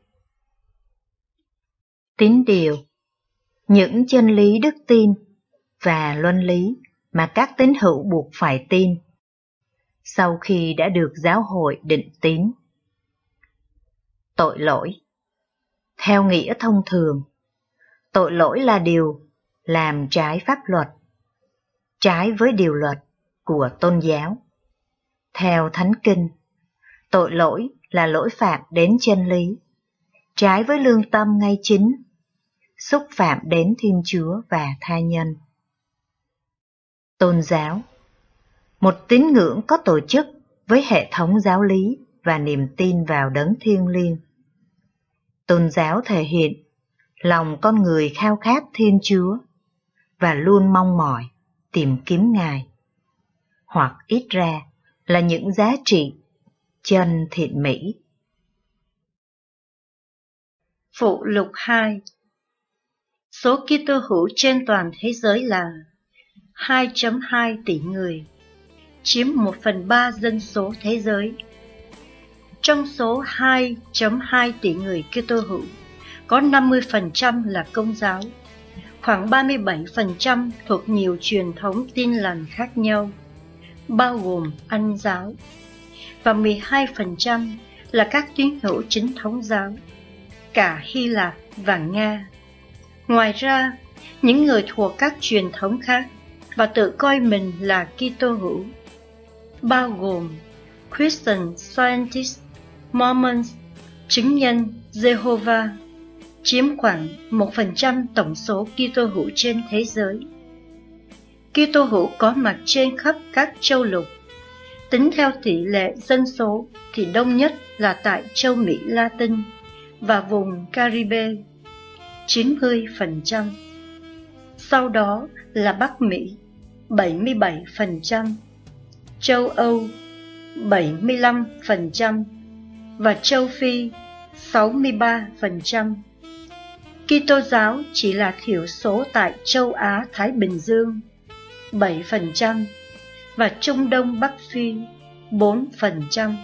A: Tín điều. Những chân lý đức tin và luân lý mà các tín hữu buộc phải tin sau khi đã được giáo hội định tín. Tội lỗi. Theo nghĩa thông thường, tội lỗi là điều làm trái pháp luật, trái với điều luật của tôn giáo. Theo Thánh Kinh, tội lỗi là lỗi phạm đến chân lý, trái với lương tâm ngay chính, xúc phạm đến Thiên Chúa và tha nhân. Tôn giáo, một tín ngưỡng có tổ chức với hệ thống giáo lý và niềm tin vào đấng thiêng liêng. Tôn giáo thể hiện lòng con người khao khát Thiên Chúa và luôn mong mỏi tìm kiếm Ngài, hoặc ít ra là những giá trị chân thiện mỹ.
D: Phụ lục hai. Số Kitô hữu trên toàn thế giới là hai phẩy hai tỷ người, chiếm một phần ba dân số thế giới. Trong số hai phẩy hai tỷ người Kitô hữu, có năm mươi phần trăm là Công giáo, khoảng ba mươi bảy phần trăm thuộc nhiều truyền thống tin lành khác nhau, bao gồm Anh giáo, và mười hai phần trăm là các tín hữu chính thống giáo, cả Hy Lạp và Nga. Ngoài ra, những người thuộc các truyền thống khác và tự coi mình là Kitô hữu, bao gồm Christian Scientists, Mormons, chứng nhân Jehovah, chiếm khoảng một phần trăm tổng số Kitô hữu trên thế giới. Kitô hữu có mặt trên khắp các châu lục. Tính theo tỷ lệ dân số thì đông nhất là tại châu Mỹ Latin và vùng Caribe, chín mươi phần trăm. Sau đó là Bắc Mỹ, bảy mươi bảy phần trăm, châu Âu, bảy mươi lăm phần trăm, và châu Phi, sáu mươi ba phần trăm. Kitô giáo chỉ là thiểu số tại châu Á Thái Bình Dương, bảy phần trăm, và Trung Đông Bắc Phi, bốn phần trăm.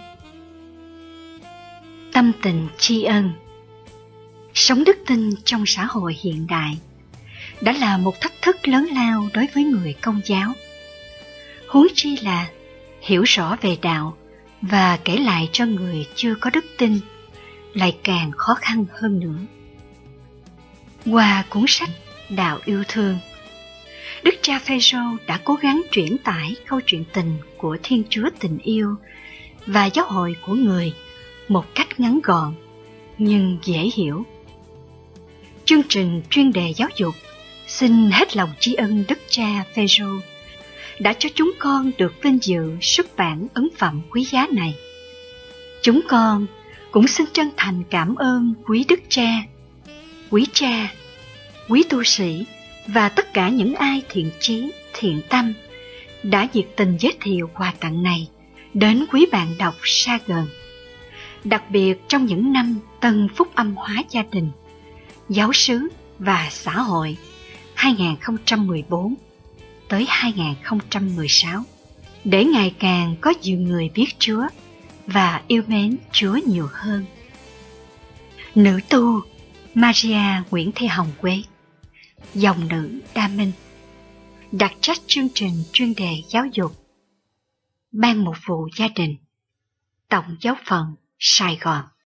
C: Tâm tình tri ân. Sống đức tin trong xã hội hiện đại đã là một thách thức lớn lao đối với người Công giáo. Huống chi là hiểu rõ về đạo và kể lại cho người chưa có đức tin lại càng khó khăn hơn nữa. Qua cuốn sách Đạo Yêu Thương, Đức cha Phêrô đã cố gắng truyền tải câu chuyện tình của Thiên Chúa tình yêu và giáo hội của người một cách ngắn gọn nhưng dễ hiểu. Chương trình chuyên đề giáo dục xin hết lòng tri ân Đức cha Phêrô đã cho chúng con được vinh dự xuất bản ấn phẩm quý giá này. Chúng con cũng xin chân thành cảm ơn quý Đức cha, quý cha, quý tu sĩ và tất cả những ai thiện chí, thiện tâm đã nhiệt tình giới thiệu quà tặng này đến quý bạn đọc xa gần. Đặc biệt trong những năm tân phúc âm hóa gia đình, giáo xứ và xã hội hai nghìn không trăm mười bốn tới hai nghìn không trăm mười sáu, để ngày càng có nhiều người biết Chúa và yêu mến Chúa nhiều hơn. Nữ tu Maria Nguyễn Thị Hồng Quế, dòng nữ Đa Minh, đặc trách chương trình chuyên đề giáo dục, Ban Mục vụ Gia đình, Tổng giáo phận Sài Gòn.